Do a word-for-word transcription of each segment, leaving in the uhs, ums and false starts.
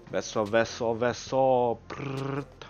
Hvad så, hvad så, hvad så? Brrrt.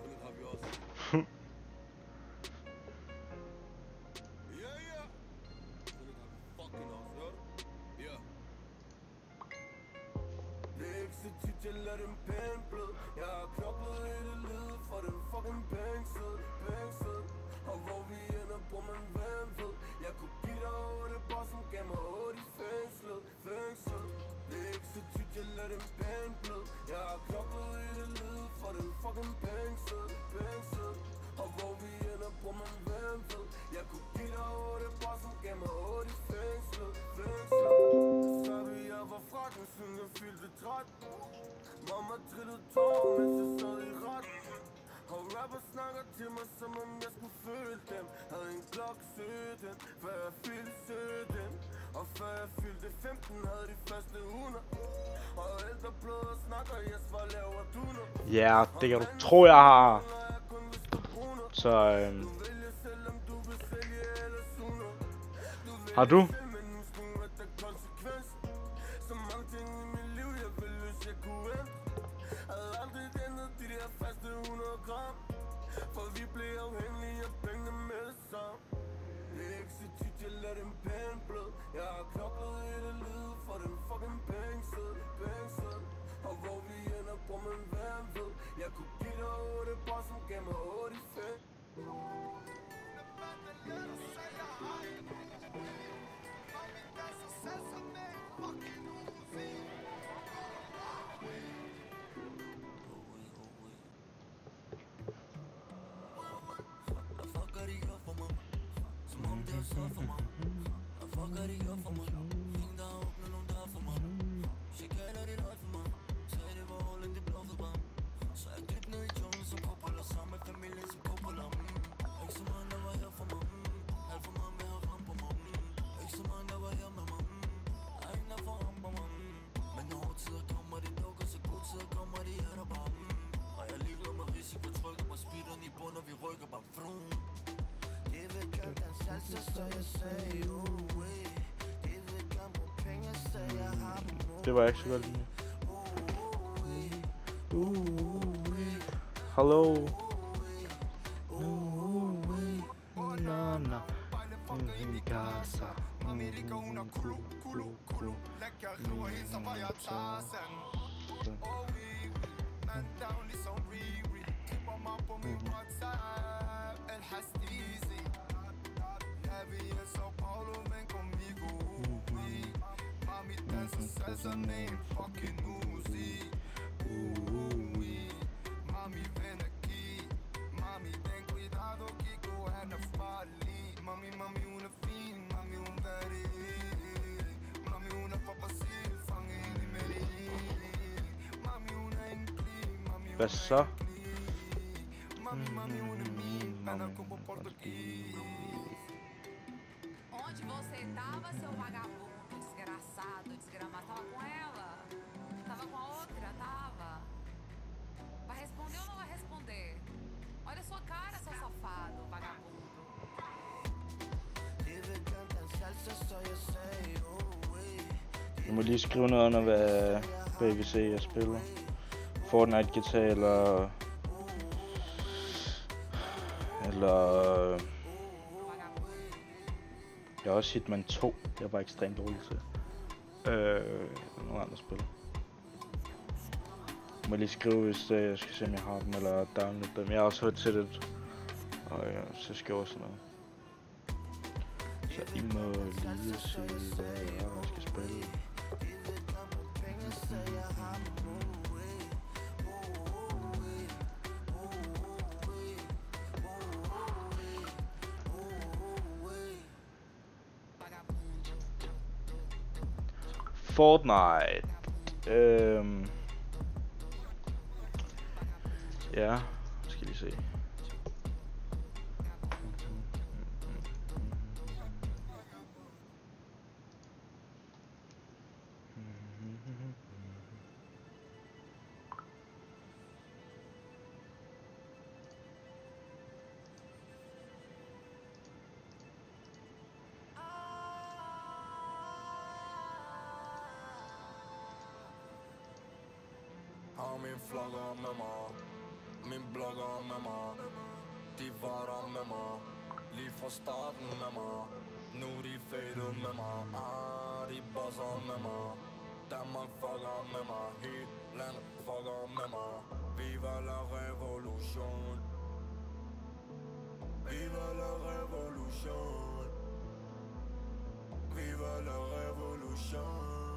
Mamma trillede tårer, mens jeg sad i retten. Og rapper snakker til mig, som om jeg skulle føle dem. Havde en klok sytten, før jeg fyldte sytten. Og før jeg fyldte femten, havde de første hundrede. Og ældre blød snakker, jeg svar laver du nu. Ja, det kan du tro, jeg har. Så, øhm... har du? For vi blev afhængige af penge med det samme. Det er ikke så tit, jeg lader dem pæne blød. Jeg har knoklet i det lyd for den fucking pengeseddel, pengeseddel. Og hvor vi ender på, men hvem ved. Jeg kunne give dig otte bar, som gav mig otte i fem. Det var ikke så godt lige. Hallo. No, no. En casa. Mami ligger under kulu, kulu, kulu. Lækker river helt som var jeg Tarzan. Og vi, man down ligesom Riri. Klipper mig på min WhatsApp. El Hastizi. Ja, vi er Sao Paulo, men conmigo. Mami danser salsa med en fucking Uzi. Mami ven aquí. Mami ten cuidado, Kiko han er farlig. Mami, mami hun er fin. Mami hun værdig. Mami hun er fra Brasil. Fanget ind i Medellin. Mami hun er en kli. Mami hun Hvad så? Mami, mami hun er min. Han er kun på portugis. Onde você tava, seu vagabundo, desgraçado, desgramado? Tava com ela? Tava com a outra? Tava? Vai responder ou não vai responder? Olha a sua cara, seu safado, vagabundo. Du må lige skrive noget under, hvad B V C jeg spiller. Fortnite, G T A eller... Eller... Jeg har også Hitman to. Det er bare ekstremt dårligt til. Øh... Nogle andre spil. Du må lige skrive, hvis øh, jeg skal se, om jeg har dem, eller downloade dem. Jeg har også hørt til det. Og ja, så skal jeg også noget. Så I må lige se, hvad jeg skal spille. Fortnite. Øhm. Ja, skal lige se. min flokker med mig. Min blogger med mig. De var der med mig. Lige fra starten med mig. Nu de fadet med mig. Ah, de bosser med mig. Danmark fucker med mig. Hele landet fucker med mig. Viva la revolution. Viva la revolution. Viva la revolution.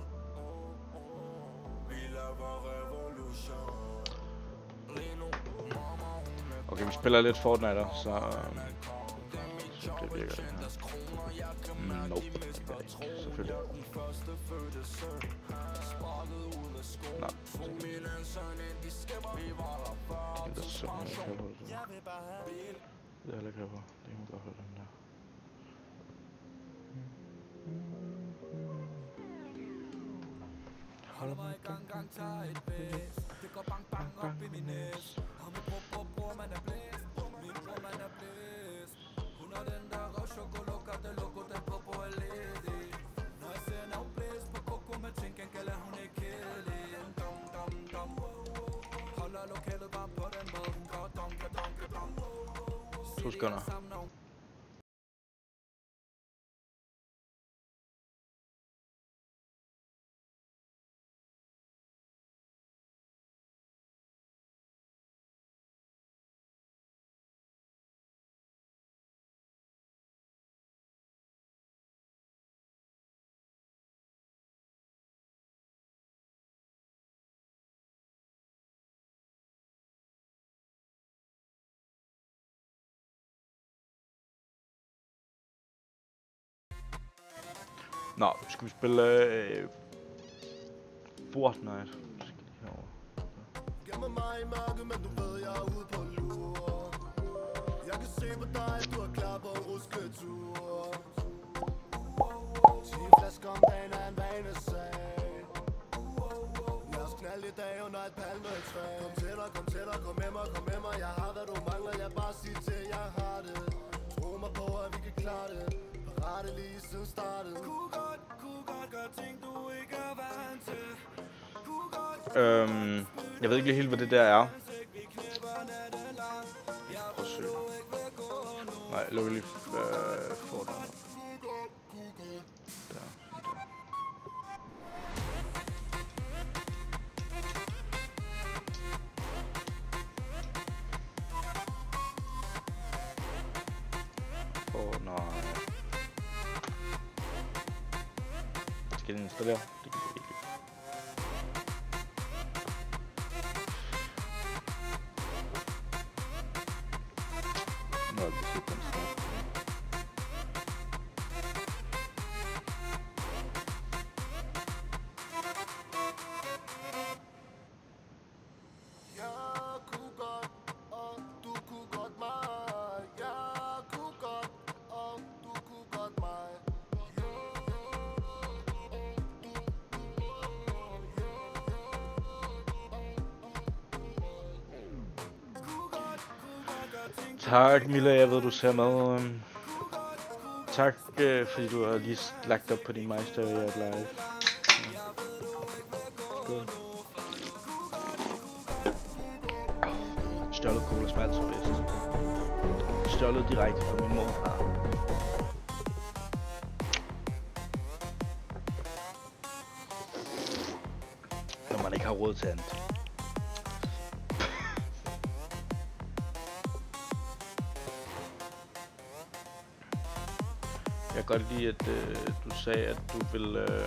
Vi laver revolution. Okay, vi spiller lidt Fortnite, så, um, så det virker det her. Mm, nope, selvfølgelig. Nej, det er sådan, jeg kan på det. Det er heller ikke her på. Det må godt høre den der. Holder mig i gang, gang, tager et blæs. Det går bang, bang op i min næs. Og min bror, bror, bror, man er blæst. Min bror, man er blæst. Hun er den der røv, chokolokker, det logo, den på på er ledig. Når jeg ser en afblæst på koko med ting, kan lade hun ikke kedelig. En dom, dom, dom. Holder lokalet varm på den måde, hun går donke, donke, donke. To sekunder. Nå, skal vi spille øh, Fortnite? Så skal de herover. Gemmer mig i mørket, men du ved, jeg er ude på lur. Jeg kan se på dig, du er klar på en rusketur. ti flasker om dagen er en vanesag. Lad os knalde i dag under et palmetræ. Kom tættere, kom tættere, kom med mig, kom med mig. Jeg har hvad du mangler, jeg bare sig til, jeg har det. Tro mig på, at vi kan klare det. Parate lige siden starten. Kunne godt, kunne godt gøre ting, du ikke er vant til. Øhm, jeg ved ikke lige helt, hvad det der er. Prøv at søge. Nej, jeg lukker lige øh, Fortnite. Der, Fortnite. Skal den installere? Det kan det ikke. Nå, det skal den starte. Jeg kunne godt, og du kunne godt mig. Jeg kunne godt, og du kunne godt mig. Tak, Milla, jeg ved, du ser med. Um, tak, øh, fordi du har lige lagt op på din majstøv, jeg er live. Skål. Stjålet cola smager så bedst. Stjålet direkte fra min mor. Ah. Når man ikke har råd til andet. Jeg kan godt lide, at øh, du sagde, at du vil øh,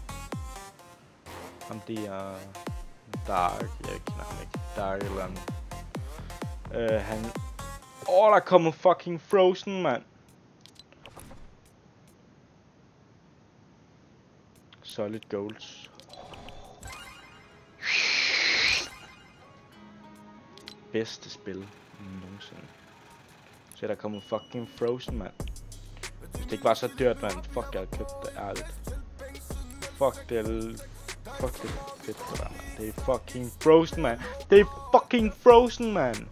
ham der Dark, jeg kender ham ikke, Dark eller andet. Øh, han... Åh, oh, der kommer fucking Frozen, mand! Solid Golds. Bedste spil nogensinde. Så der kommer fucking Frozen, mand. Hvis det ikke var så dyrt, mand. Fuck, jeg havde købt det ærligt. Fuck, det er... Fuck, det er fedt, det der, man. Det er fucking Frozen, man. Det er fucking Frozen, man.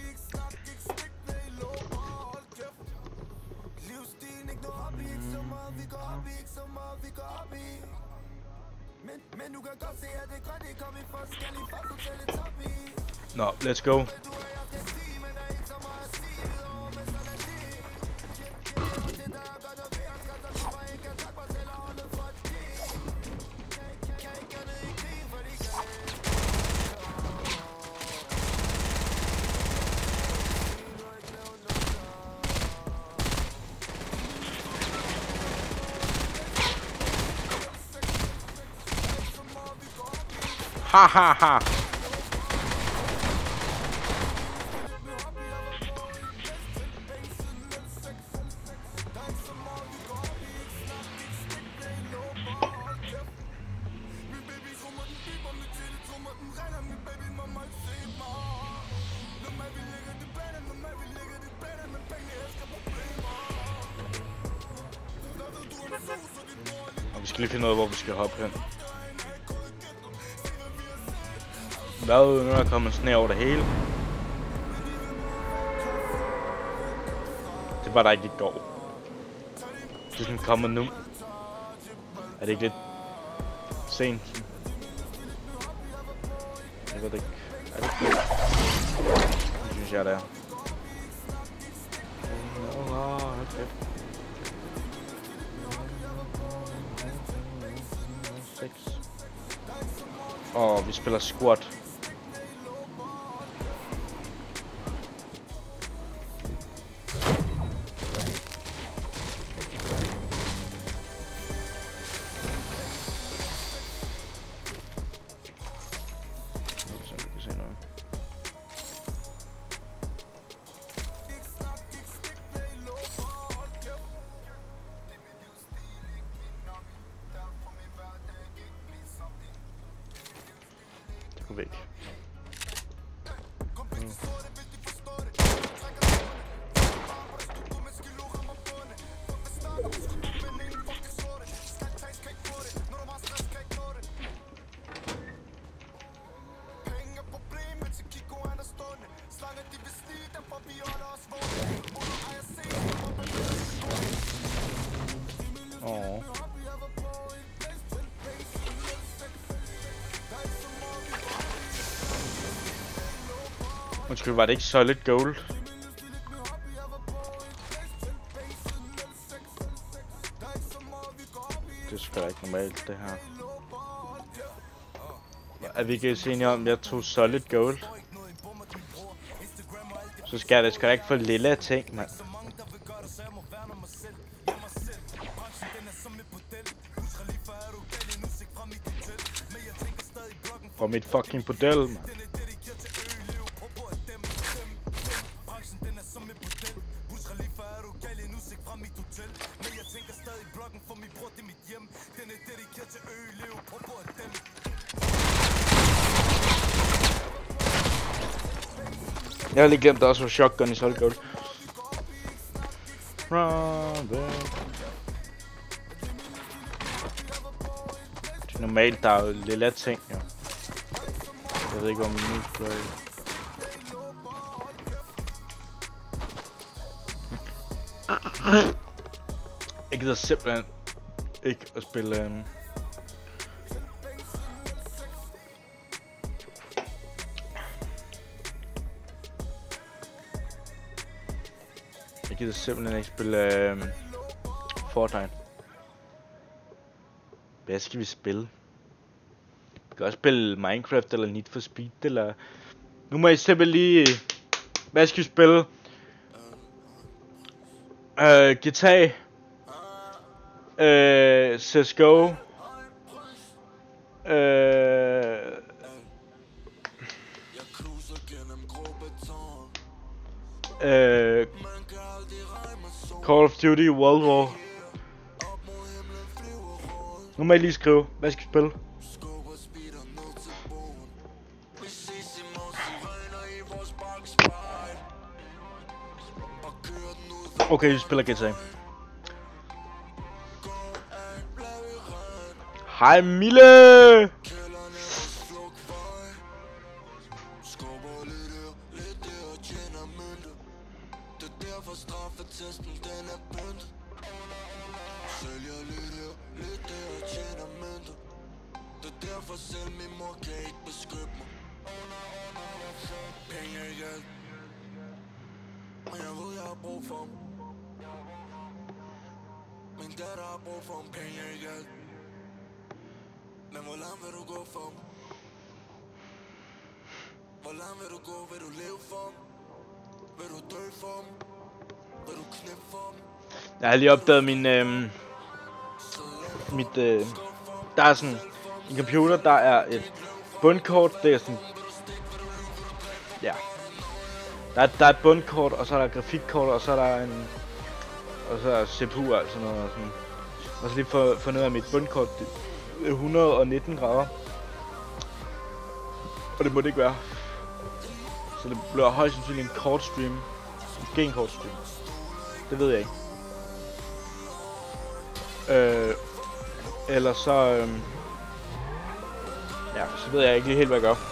Mm. vi går op i, ikke så meget vi går op i. Men, men du kan godt se, at det godt det kom i forskellige folk, du tæller top i. Nå, let's go. Ha ha ha. Og vi skal lige finde ud af, hvor vi skal hoppe hen. Hvad? Nu er der kommet sne over det hele. Det var der ikke i går. Det er sådan kommet nu. Er det ikke lidt sent? Jeg ved det ikke. Er det ikke? Det synes jeg, det er. Okay. Åh, oh, vi spiller squat. Væk. Mm. Åh. Undskyld, var det ikke solid gold? Det er sgu da ikke normalt, det her. Er vi ikke enige om, at jeg tog solid gold? Så skal det sgu da ikke få lille ting, mand. For mit fucking bordel, mand. Jeg har lige glemt, at der også var shotgun i solid gold. Det er normalt, der er jo lille ting, jo. Jeg ved ikke, om nu skal jeg... Jeg gider simpelthen ikke at spille... Um... Jeg gider simpelthen ikke spille um... Fortnite. Hvad skal vi spille? Vi kan også spille Minecraft eller Need for Speed eller... Nu må I simpelthen lige... Hvad skal vi spille? Uh, G T A. Uh, C S G O. Uh, uh, Call of Duty World War. Nu må I lige skrive, hvad skal vi spille? Okay, vi spiller G T A. Hej Mille! Sælger lidt her, lidt der og tjener mindre. Det er derfor selv min mor kan ikke beskytte mig. Penge er ikke alt, men jeg ved jeg har brug for dem. Min datter har brug for dem, penge er ikke alt. Men hvor langt vil du gå for dem? Hvor langt vil du gå, vil du leve for dem? Vil du dø for dem? Vil du knippe for dem? Jeg har lige opdaget min, øh, mit, øh, der er sådan en computer, der er et bundkort, det er sådan, ja, der er, der er et bundkort, og så er der et grafikkort, og så er der en, og så er C P U og sådan noget, og sådan. Og så lige for, for noget af mit bundkort, det er et hundrede og nitten grader, og det må det ikke være, så det bliver højst sandsynligt en kort stream, måske en kort stream, det ved jeg ikke. Øh, eller så, øh, ja, så ved jeg ikke lige helt, hvad jeg gør.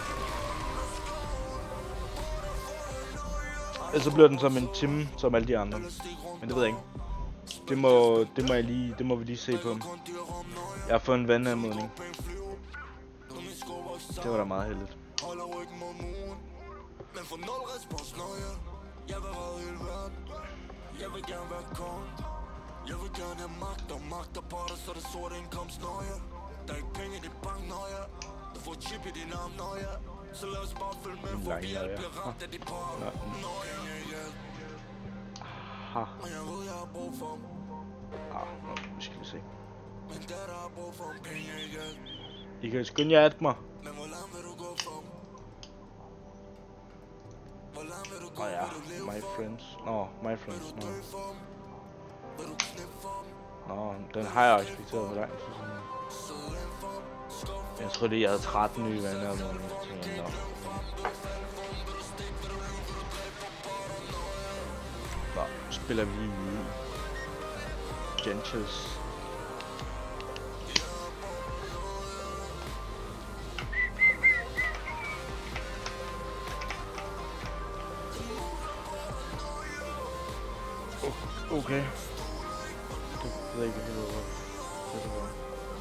Ellers så bliver den som en time, som alle de andre. Men det ved jeg ikke. Det må, det må jeg lige, det må vi lige se på. Jeg har fået en vandanmodning. Det var da meget heldigt. Jeg vil gerne have magt og magt og på dig, så det sorte indkomst når jeg. Der er ikke penge i din bank når jeg. Du får chip i din arm når jeg. Så lad os bare følge med, for vi alle bliver ramt af de par når jeg er hjælp. Men jeg ved jeg har brug for dem. Ah, nå, vi skal lige se. Min datter har brug for dem, penge er hjælp. I kan skynde jer at mig. Men hvor langt vil du gå for dem? Hvor langt vil du gå, Åh ja, vil du leve my for friends. Nå, my friends, dem? nå. Vil du dø for dem? Vil du knippe for dem? Nå, den har jeg respekteret for dig. Jeg troede lige, jeg havde tretten nye venner. Nå. Nå, spiller vi Gentles. Okay. Det ved jeg ikke helt, hvad det var.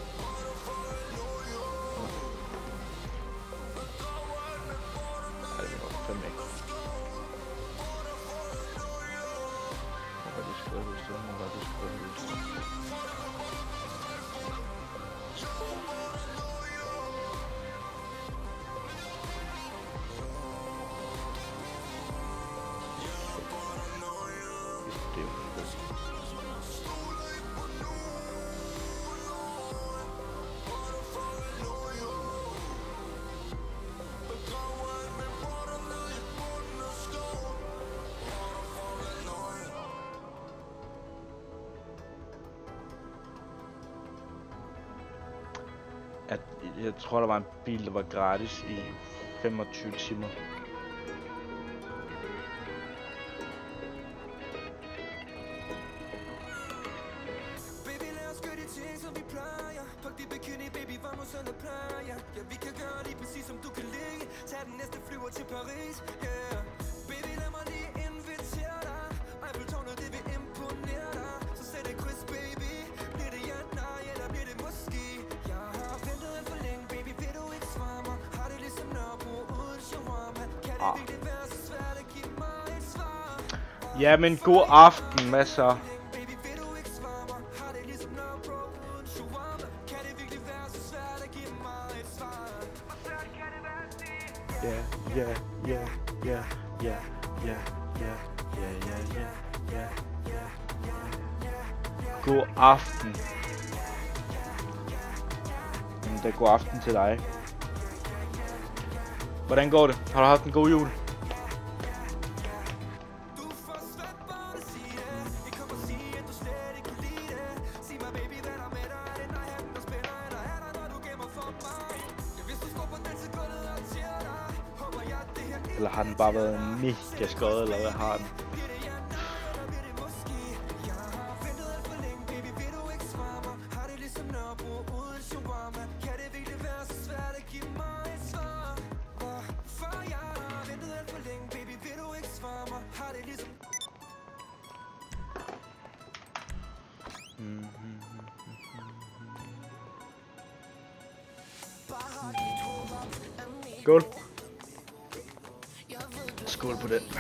Ej, det var fandme ikke. Hvor var det skrevet ud til? Hvor var det skrevet ud til? Det er jo at jeg tror der var en bil der var gratis i femogtyve timer. Baby, lad os gøre de ting, som vi plejer. Pak de bikini, baby, vamos under playa. Ja, vi kan gøre det præcis som du kan lide. Tag den næste flyver til Paris, yeah. Baby, lad mig lige invitere dig. Eiffeltårnet, det vil imponere dig. Så sæt et kryds, baby. Bliver det ja, nej, eller bliver det måske? Jeg har ventet alt for længe, baby, vil du ikke svare mig? Har det ligesom Nørrebro uden shawarma? Kan det virkelig være så svært at give mig et svar? Ja, men god aften, hvad så? Ja, ja, ja, ja, ja, ja, ja, ja, ja, ja, ja, ja. God aften. Jamen, det er god aften til dig. Hvordan går det? Har du haft en god jul? Eller har den bare været mega skød, eller hvad har den? Mm-hmm. Skål. Skål på den.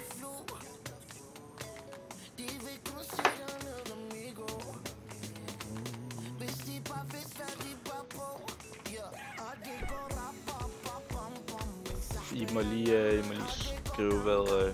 I må lige, uh, I må lige skrive, hvad... Uh...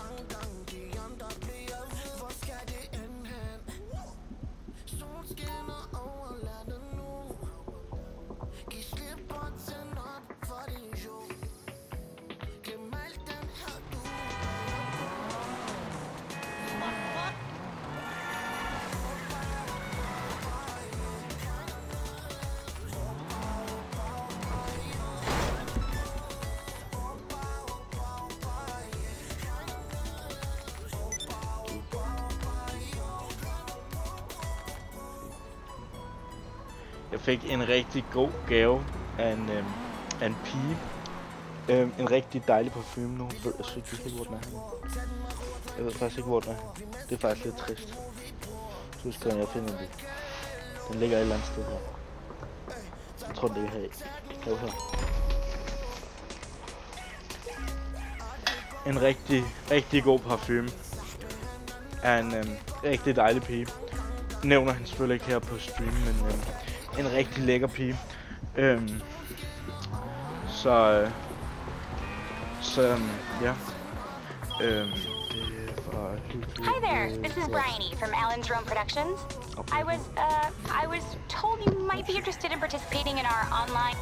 Jeg fik en rigtig god gave af en, øhm, af en pige. Øhm, en rigtig dejlig parfume nu. Jeg synes ikke, hvor den er. Jeg ved faktisk ikke, hvor den er. Det er faktisk lidt trist. Så skal jeg finde den. Den ligger et eller andet sted her. Jeg tror, den ligger her. Her her. En rigtig, rigtig god parfume af en øhm, rigtig dejlig pige. Nævner han selvfølgelig ikke her på stream, men øhm, en rigtig lækker pige. Øhm, så, øh, så øhm, ja. Øhm, det var hyggeligt. Hi there, this is Bryony from Alan's Drone Productions. I was, uh, I was told you might be interested in participating in our online...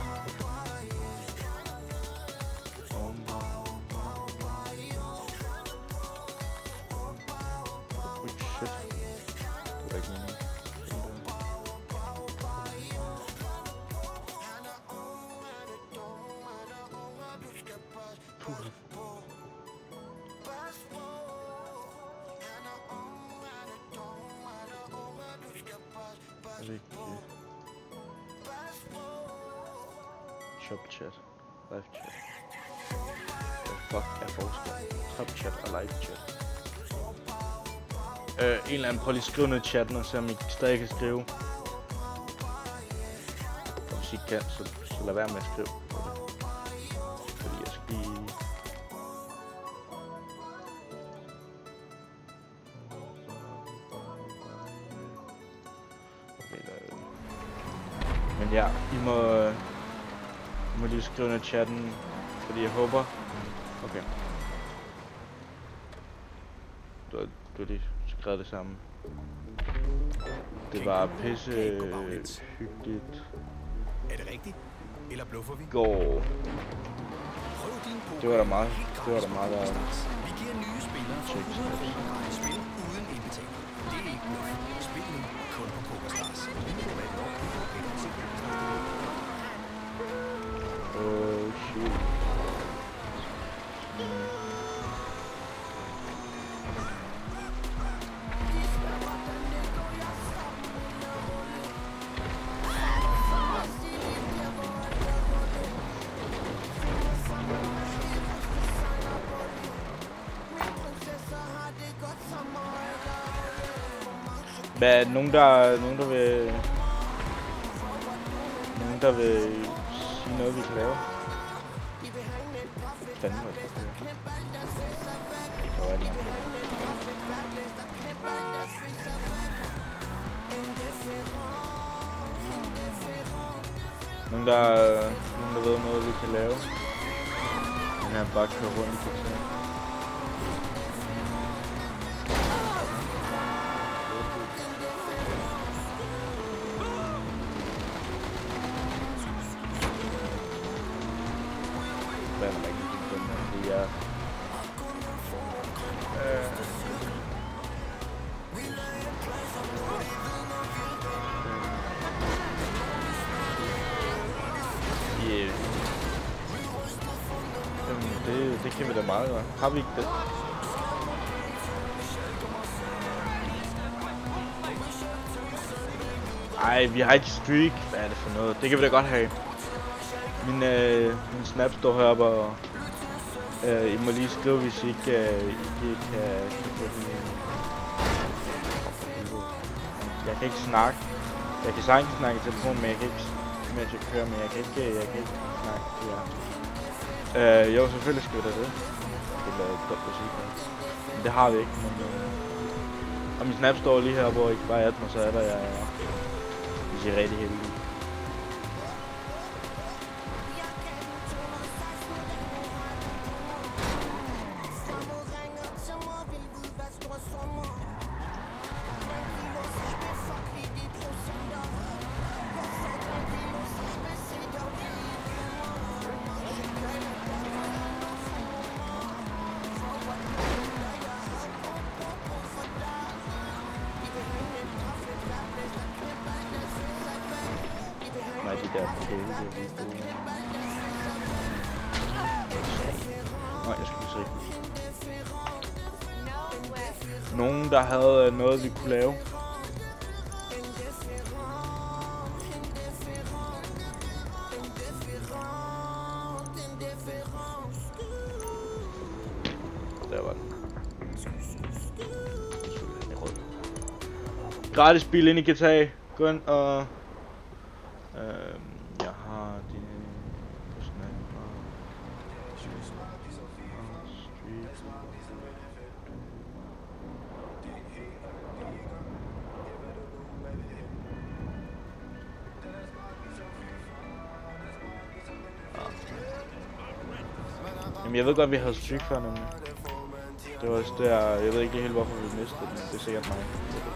Shop chat, live chat. Hvad fuck er forskel? Top chat og live chat. Øh, en eller anden, prøv lige at skrive ned i chatten og se om I stadig kan skrive. Og hvis I kan, så, så lad være med at skrive på det. Fordi jeg skal lige... Men ja, I må... Jeg må lige skrive ned i chatten, fordi jeg håber... Okay. Du har, du har lige skrevet det samme. Det var pisse hyggeligt. Er det rigtigt? Eller bluffer vi? Går. Det var da meget. Det var da meget der. Vi giver nye spillere for spil uden indbetaling. Det er ikke bluff. Spil nu kun på PokerStars. Oh shit. Hvad er nogen der nogen der vil nogen der vil sige noget vi kan lave? Fanden var det. Hvor er det? Nogen der nogen der ved noget vi kan lave? Den her bare kører rundt i det. Det kan vi da meget godt. Har vi ikke det? Ej, vi har ikke streak. Hvad er det for noget? Det kan vi da godt have. Min, øh, min snap står heroppe, og øh, I må lige skrive, hvis I ikke, øh, I ikke kan... Jeg kan ikke snakke. Jeg kan sagtens snakke i telefon, men jeg kan ikke, mens jeg kører, men jeg kan ikke, jeg kan ikke snakke til jer. Øh, jo, selvfølgelig skal vi da det. Det er et godt musik. Men det har vi ikke, men... Øh, og min snap står lige her, hvor I kan bare adde mig, så er der jeg... Hvis I er rigtig heldige. Nej, de der kæde, det er lige gode. Nej, jeg skal lige se. Nogen, der havde noget, vi kunne lave. Der var den. Gratis bil ind i G T A. Gå ind og... Øhm, jeg har det på Snap og Jamen jeg ved godt, vi havde Street før nemlig. Det var også der, jeg ved ikke helt hvorfor vi mistede den, det er sikkert mig.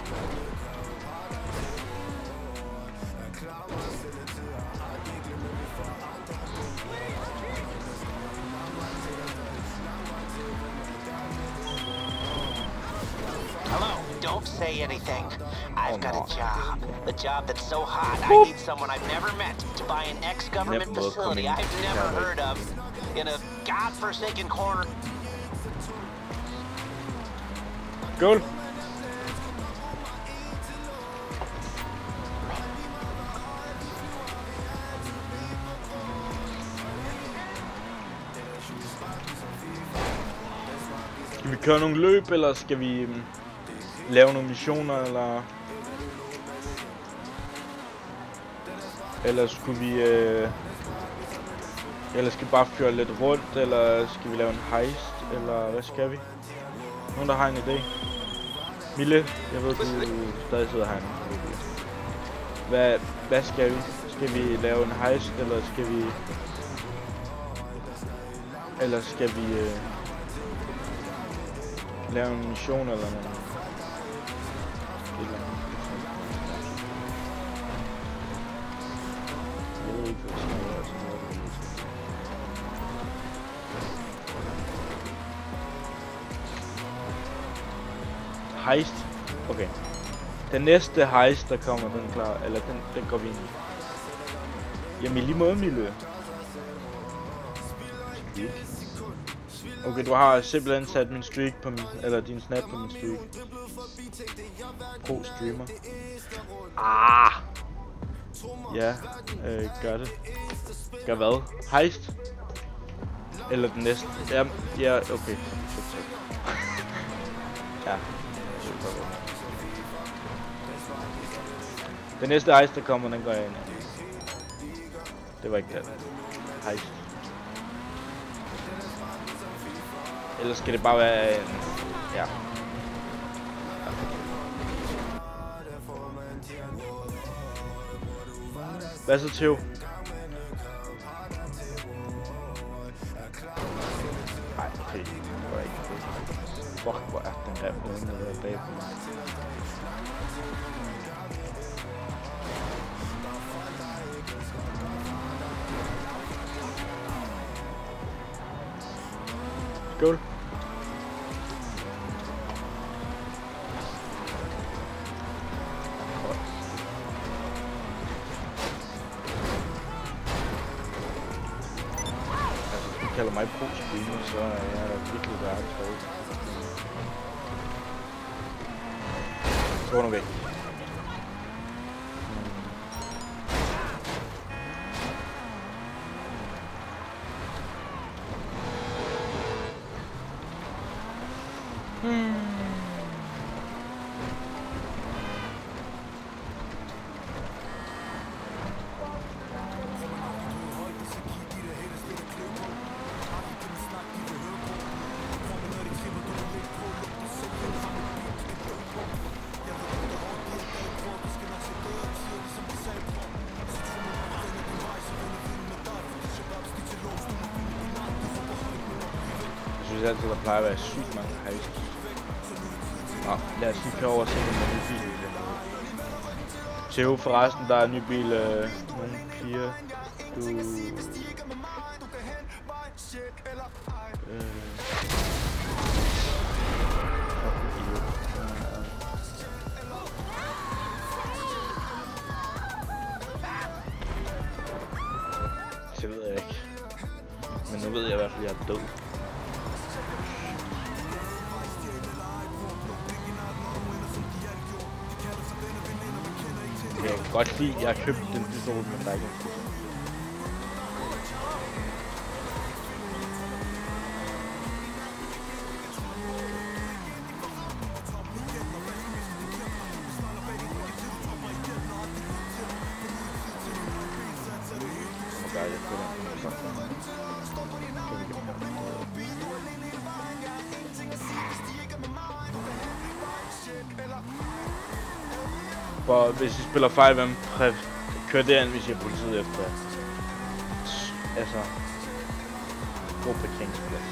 Don't say anything. I've got a job. A job that's so hot, I need someone I've never met to buy an ex-government facility I've never heard of in a godforsaken corner. Goal. Skal vi køre nogle løb, eller skal vi um, lave nogle missioner, eller... Eller skulle vi... Øh... Eller skal vi bare føre lidt rundt, eller skal vi lave en heist, eller hvad skal vi? Nogen, der har en idé? Mille, jeg ved, du stadig sidder herinde. Hvad, hvad skal vi? Skal vi lave en heist, eller skal vi... Eller skal vi... Øh... lave en mission, eller noget? Jeg ved ikke, hvad det skal være. Heist. Okay. Den næste heist, der kommer, den er klar. Eller den, den går vi ind i. Jamen i lige måde, Mille. Okay, du har simpelthen sat min streak på min... Eller din snap på min streak. Pro streamer. Ah! Ja, øh, gør det. Gør hvad? Heist? Eller den næste? Ja, ja, okay. Ja. Den næste heist, der kommer, den går jeg ind i. Det var ikke det. Heist. Eller skal det bare være en... Ja. Hvad så, Theo? Nej, okay. Det var ikke det. Fuck, hvor er den grim uden med det bag på mig. Skål. Kalder mig pro-streamer, så er jeg virkelig værd tråd. Gå nu væk. tydeligvis altid, der plejer at være sygt mange hejser. Nå, lad os lige køre over og se, om der er ny bil. Theo, forresten, der er en ny bil. Øh, nogle piger. Du... Øh... Det ved jeg ikke. Men nu ved jeg i hvert fald, at jeg er død. Jeg kan godt lide, at jeg har købt den pistol, men der er ikke en pistol. For hvis I spiller fem M, kør derind, hvis I er politiet efter. Altså, god parkeringsplads.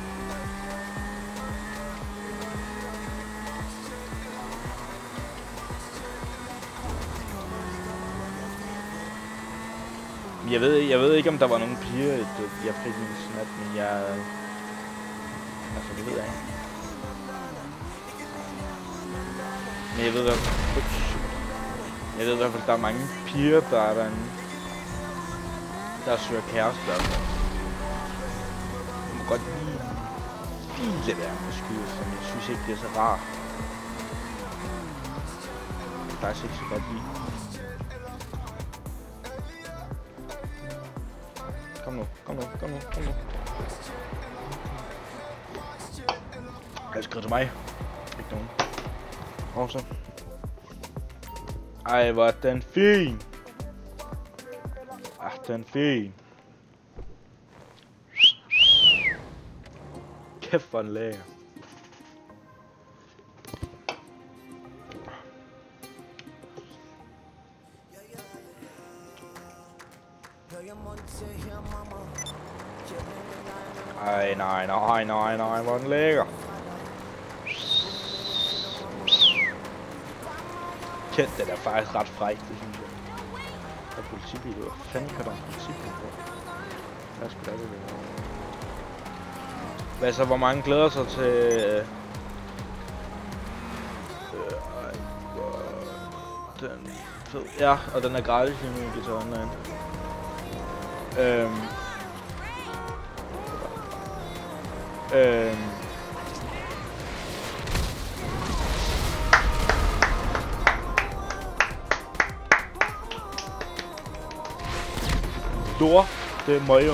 Jeg ved, jeg ved ikke, om der var nogen piger, jeg fik min snap, men jeg... Altså, det ved jeg ikke. Men jeg ved, der... Jeg ved i hvert fald, at der er mange piger, der er derinde, der søger kæreste. Jeg må godt lige fint lade være med skyde, men jeg synes ikke, det er så rart. Det er faktisk ikke så godt lide. Kom nu, kom nu, kom nu, kom nu. Jeg skriver til mig. Ikke nogen. Og så. Ej, hvor er den fin! Ah, den fin! Kæft, hvor en lækker. Ej, nej, nej, nej, nej, hvor er den lækker. Kæft, det er faktisk ret frækt, det synes jeg. Der er politibil, hvad fanden kan der en politibil på? Hvad skal der det være? Hvad så, hvor mange glæder sig til... Øh, ej, den fed. Ja, og den er gratis lige nu i G T A Online. Øhm... Øhm... Stor, det er mig jo.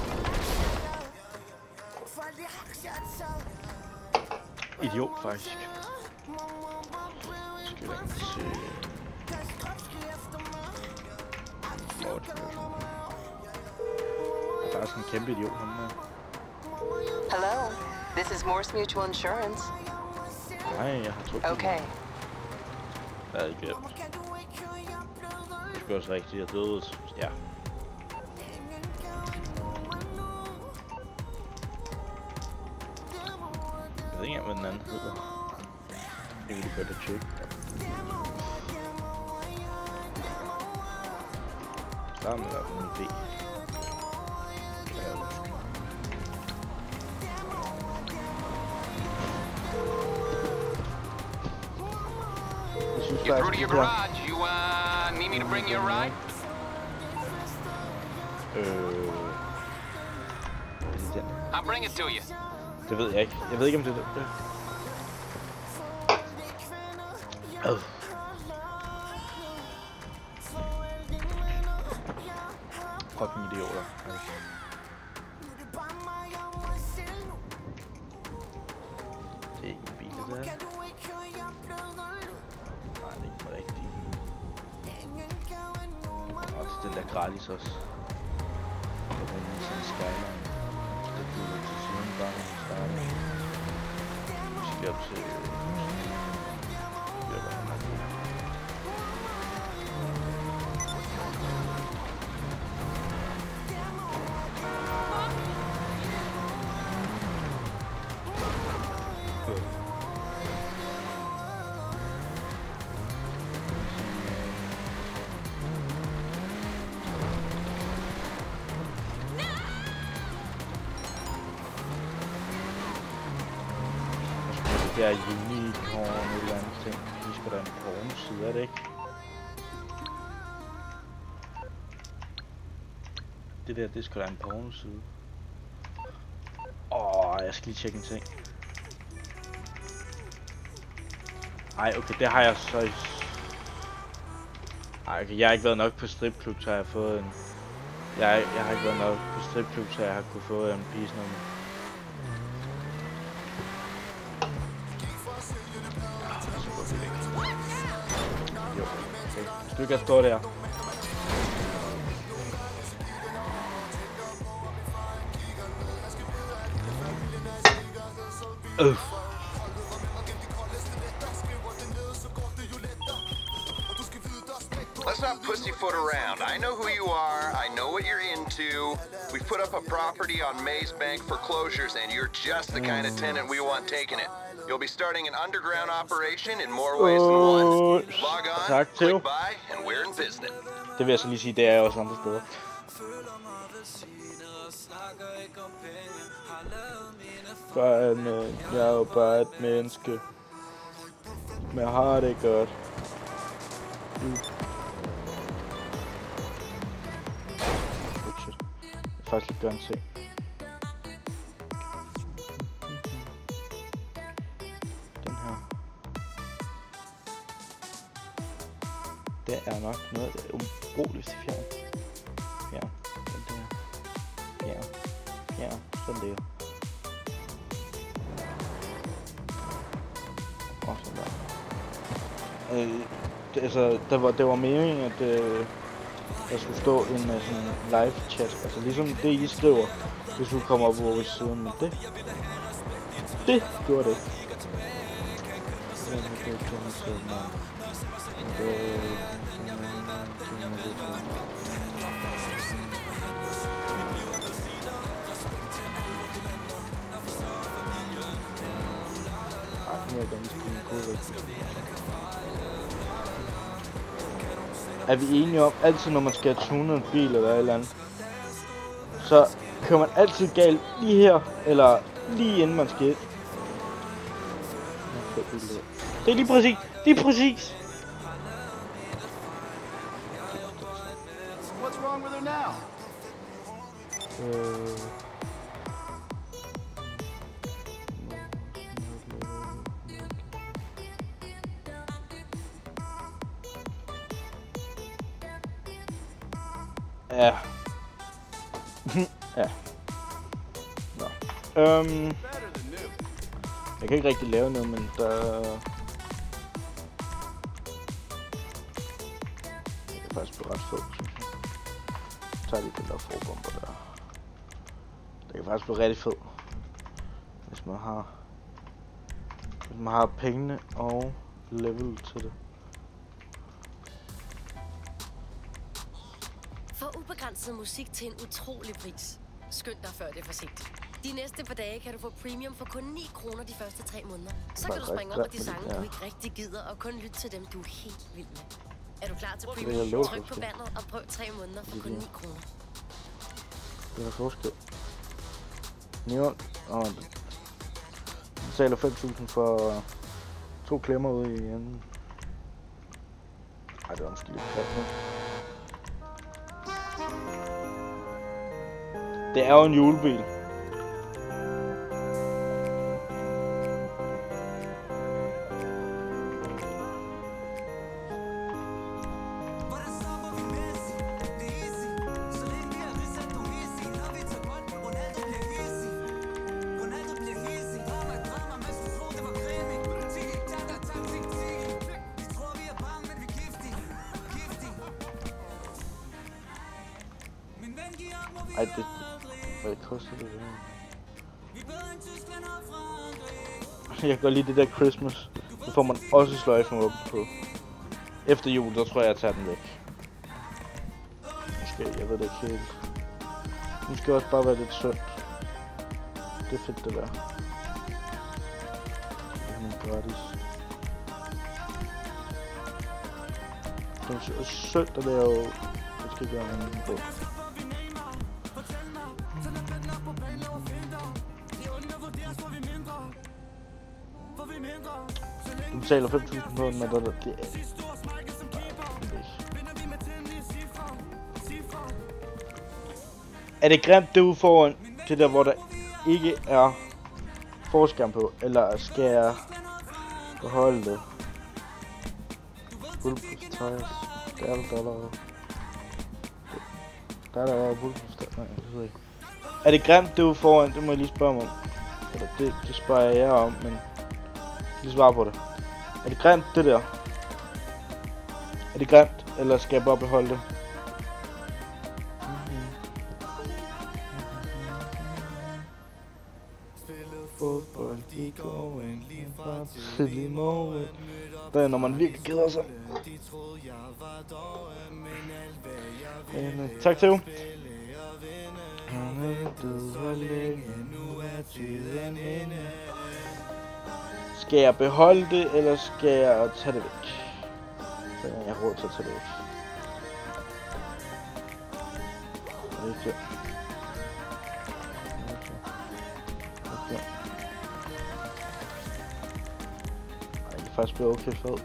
Idiot, faktisk. Skal jeg se... Der er sådan en kæmpe idiot, ham der. Hello, this is Morse Mutual Insurance. Nej, jeg har truffet. Okay. Jeg havde glemt. Det skal også rigtigt, jeg døde. Ja. Jeg ved ikke, hvad den anden hedder. Det vil godt at tjekke. Der er man i hvert fald en B. You're through to your garage. You uh, need me to bring you a ride? Øh... I'll bring it to you. Det ved jeg ikke. Jeg ved ikke, om det er det. Øh. Fucking idioter. Det er ikke en bil, det der. Nej, det er ikke rigtigt. Også den der gratis også. Der er sådan en skyline. Det bliver til siden bare, når man starter. Vi skal op til... Jeg bare nok. det er unicorn eller andet ting. Vi skal da en pornoside, er det ikke? Det der, det skal da en pornoside. Åh, oh, jeg skal lige tjekke en ting. Ej, okay, det har jeg så... Ej, okay, jeg har ikke været nok på stripklub, så jeg har fået en... Jeg, jeg har ikke været nok på stripklub, så jeg har kunne få en piece nummer. Jo, okay. Hvis du ikke kan stå der. Øh. Let's not pussyfoot around. I know who you are. I know what you're into. We put up a property on Maze Bank foreclosures, and you're just the kind of tenant we want taking it. You'll be starting an underground operation in more ways than one. Log on, click buy, and we're in business. Det vil jeg så lige sige, det er også andre steder. Fanden, jeg er jo bare et menneske. Men jeg har det godt. Mm. Oh shit. Jeg vil faktisk lige gøre en ting. Den her. Det er nok noget af det ubrugeligste fjern. Ja, den der. Ja, ja, sådan der. Og sådan der. Øh, det, altså, der var, det var meningen, at øh, der skulle stå en uh, sådan live chat. Altså ligesom det, I skriver, hvis du kommer op over i siden. Men det, det gjorde det ikke. Er vi enige om, altid når man skal have tunet en bil eller et eller andet, så kører man altid galt lige her, eller lige inden man skal ind? Det er lige præcis, lige præcis! What's wrong with her now? Øh... Ja. Ja. Nå. Øhm. Jeg kan ikke rigtig lave noget, men der... Jeg kan faktisk blive ret fed, synes jeg. Jeg tager lige den der forbomber der. Det kan faktisk blive rigtig fed. Hvis man har... Hvis man har pengene og level til det. Få ubegrænset musik til en utrolig pris. Skynd dig, før det er for sent. De næste par dage kan du få premium for kun ni kroner de første tre måneder. Så kan du springe over de sange, du ikke rigtig gider, og kun lytte til dem, du er helt vild med. Er du klar til premium? Tryk på bandet og prøv tre måneder for kun ni kroner. Det er forskel. Neon. Åh, du betaler fem tusind for to klemmer ude i enden. Ej, det var måske lidt kræft nu. Det er jo en julebil. Ej, det... Hvad koster det der? Jeg kan godt lide det der Christmas. Så får man også sløjfen op på. Efter jul, der tror jeg, jeg tager den væk. Måske, jeg ved det ikke helt. Nu skal også bare være lidt sundt. Det er fedt, det der. Det er nogle gratis. Det er sødt, og det er jo... Det skal gøre en bog. For vi betaler fem tusind på den, og der, der, det er... Er det grimt derude foran til der, hvor der ikke er forskærm på, eller skal jeg beholde det? Bulletproof tires. Der er der allerede. Der er der allerede bulletproof tires. Nej, det ved jeg ikke. Er det grimt derude foran? Det må jeg lige spørge mig om. Eller det, det spørger jeg om, men lige svare på det. Er det grimt det der? Er det grimt, eller skal jeg bare beholde det? Fodbold, de går ind lige fra tidlig morgen. Det er når man virkelig keder sig. Tak til jer. Skal jeg beholde det, eller skal jeg tage det væk? Så jeg har råd til at tage det væk. Okay. Okay. Ej, det er faktisk blevet okay fed.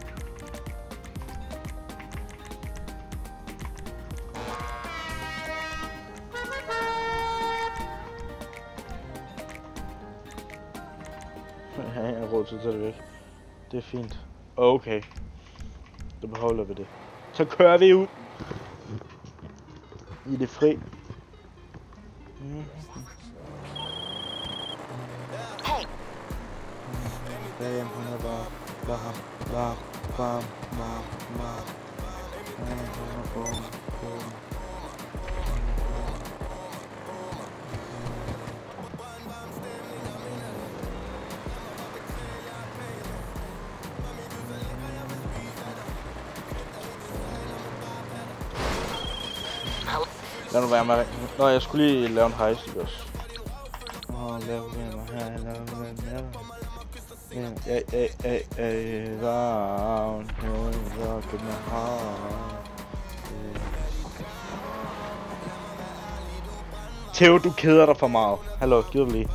Jeg har råd til at tage det væk. Det er fint. Okay. Så beholder vi det. Så kører vi ud i det fri. Mm. Hey. Damn, hun er bare, bare, bare, bare, bare, bare. Lad nu være med det. Nå, jeg skulle lige lave en heist, ikke også? Åh, lave mig her, lave mig her. Ja, ja, ja, ja, varm, her, København. Theo, du keder dig for meget. Hallo, giv dig lige.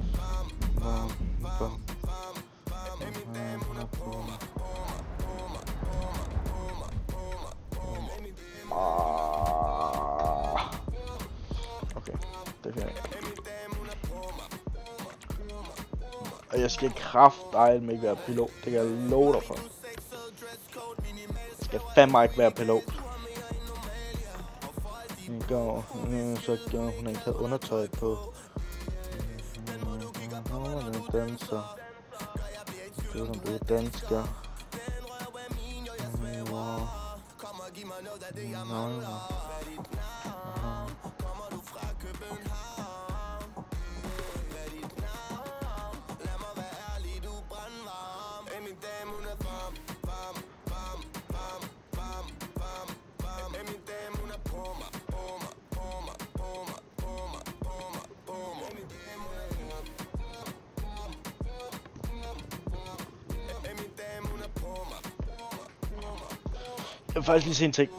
Og jeg skal kraftedeme ikke være pilot. Det kan jeg love dig for. Jeg skal fandme ikke være pilot. I går, så gjorde hun ikke havde undertøj på. Hun er danser. Det er som du er dansker. Jeg vil faktisk lige se en ting.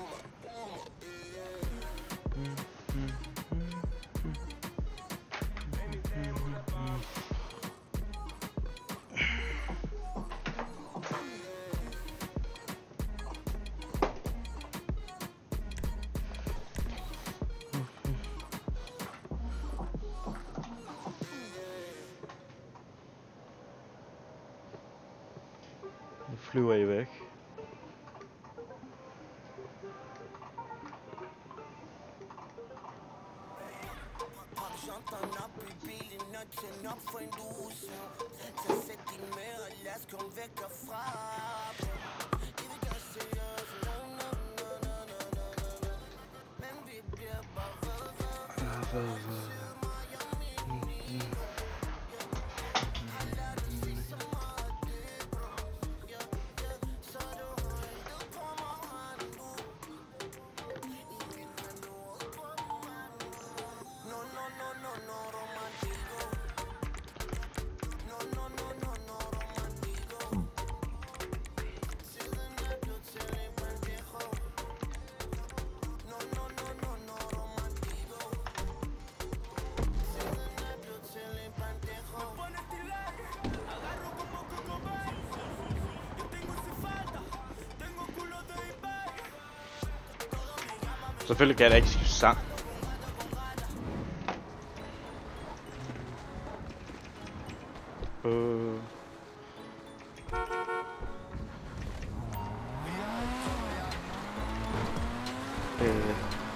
Nu flyver I væk. Selvfølgelig kan jeg da ikke skifte sang. Øh. Øh.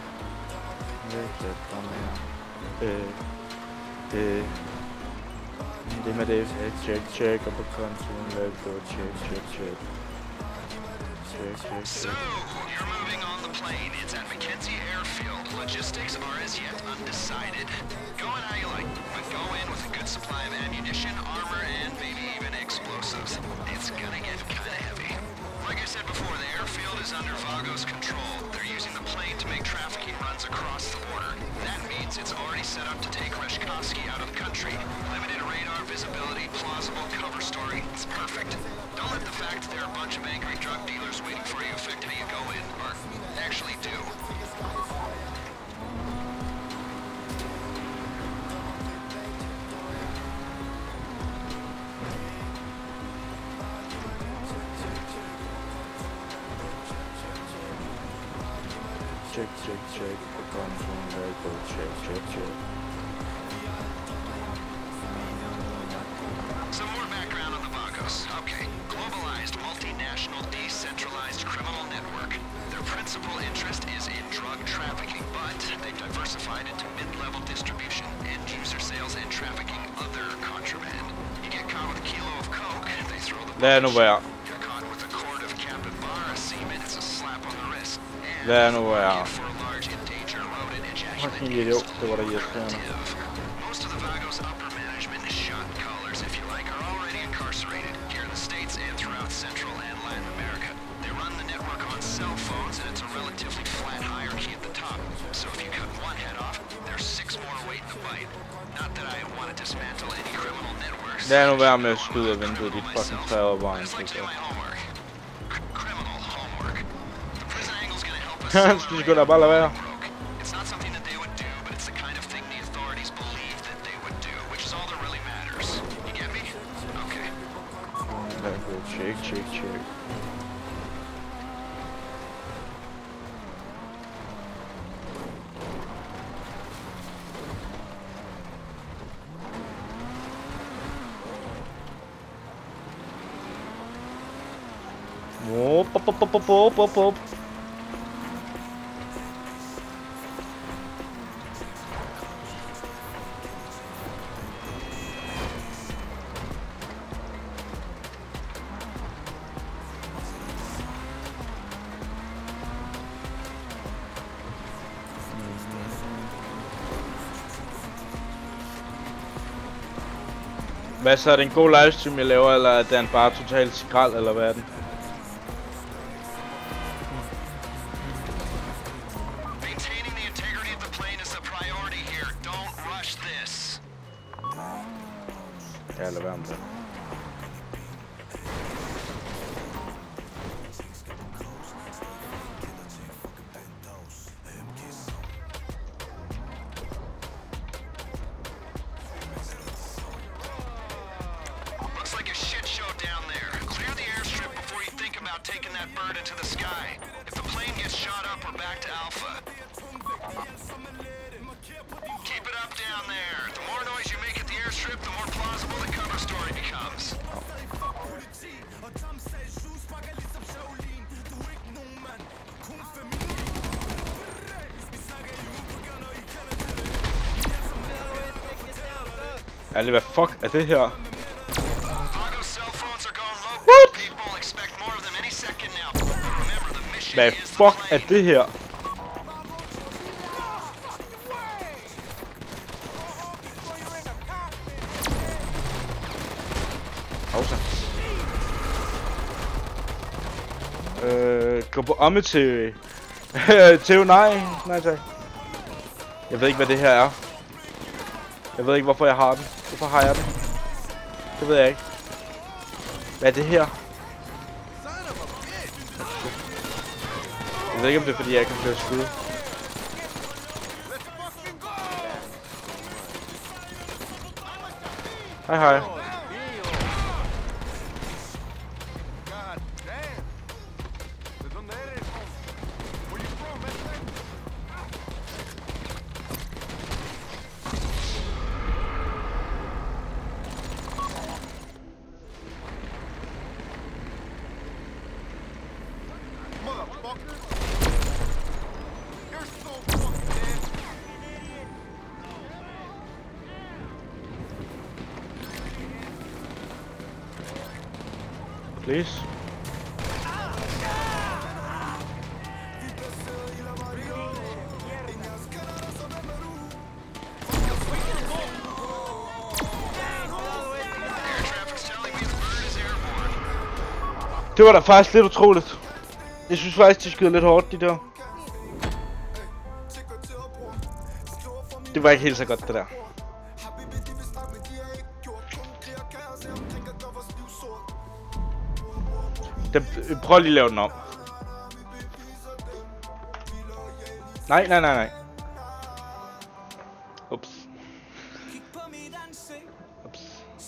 Øh. Øh. Det med det, check, check, og på kontoen, let's go, check, check, check. Check, check, So, you're moving on the plane. It's at Mackenzie Airfield. Logistics are as yet undecided. Go in how you like, but go in with a good supply of ammunition, armor, and maybe even explosives. It's gonna get kinda heavy. Like I said before, the airfield is under Vago's control. They're using the plane to make trafficking runs across the border. That means it's already set up to take Reshkovsky out of the country. Limited radar visibility, plausible cover story. It's perfect. Don't let the fact there are a bunch of angry drug dealers waiting for you affect how you go in, or actually do. Check, check, check, på kontoen, let's go, check, check, check. Some more background on the Vagos. Okay, globalized, multinational, decentralized criminal network. Their principal interest is in drug trafficking, but they've diversified into mid-level distribution, end-user sales, and trafficking other contraband. You get caught with a kilo of coke, they throw the Lad nu være. You're caught with a quart of capybara semen, it's a slap on the wrist. Lad nu være. For a large endangered rodent ejaculate. Fucking idiot, det var der irriterende. Most of the Vagos upper management is shot callers, if you like, are already incarcerated here in the States and throughout Central and Latin America. They run the network on cell phones, and it's a relatively flat hierarchy at the top. So if you cut one head off, there's six more waiting to bite. Not that I want to dismantle any criminal networks. Lad nu være med at skyde af vinduet, dit fucking træder vejen. Criminal homework. The prison angle's gonna help us. Han skulle sgu da bare lade være. It's not something that they would do, but it's the kind of thing the authorities believe that they would do, which is all that really matters. You get me? Okay. Let's go, check, check, check. Op, op, op, op, op, op, op. Hvad så, er det en god livestream jeg laver, eller er den bare totalt skrald, eller hvad er den? Ja, lad være med det. Looks like a shit show down there. Clear the airstrip before you think about taking that bird into the sky. If the plane gets shot up, we're back to Alpha. Keep it up down there. The more noise you make at the airstrip, the more plausible the cover story becomes. Ærligt, hvad fuck er det her? What? Hvad fuck er det her? Pause. Øh, gå på omme til... til nej, nej tak. Jeg ved ikke hvad det her er. Jeg ved ikke hvorfor jeg har den. Hvorfor har jeg den? Det ved jeg ikke. Hvad er det her? Jeg ved ikke om det er fordi jeg ikke kan flere skyde. Hej hej. Please. Det var da faktisk lidt utroligt. Jeg synes faktisk, de skyder lidt hårdt, de der. Det var ikke helt så godt, det der. Den, prøv lige at lave den om. Nej, nej, nej, nej. Ups. Ups.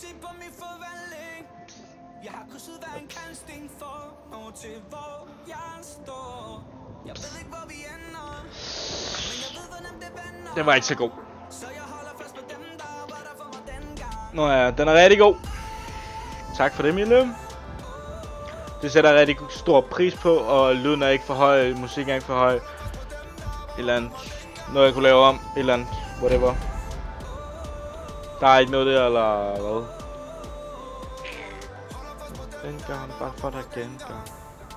Jeg har krydset hver en kantsten for over til hvor jeg står. Jeg ved ikke hvor vi ender, men jeg ved hvordan det vender. Den var ikke så god. Så jeg holder fast på dem der var der for mig dengang. Nå ja, den er rigtig god. Tak for det, Mille. Det sætter jeg rigtig stor pris på, og lyden er ikke for høj, musikken er ikke for høj. Et eller andet. Noget jeg kunne lave om, et eller andet, whatever. Der er ikke noget der, eller hvad? Dengang, bare for dig gengang.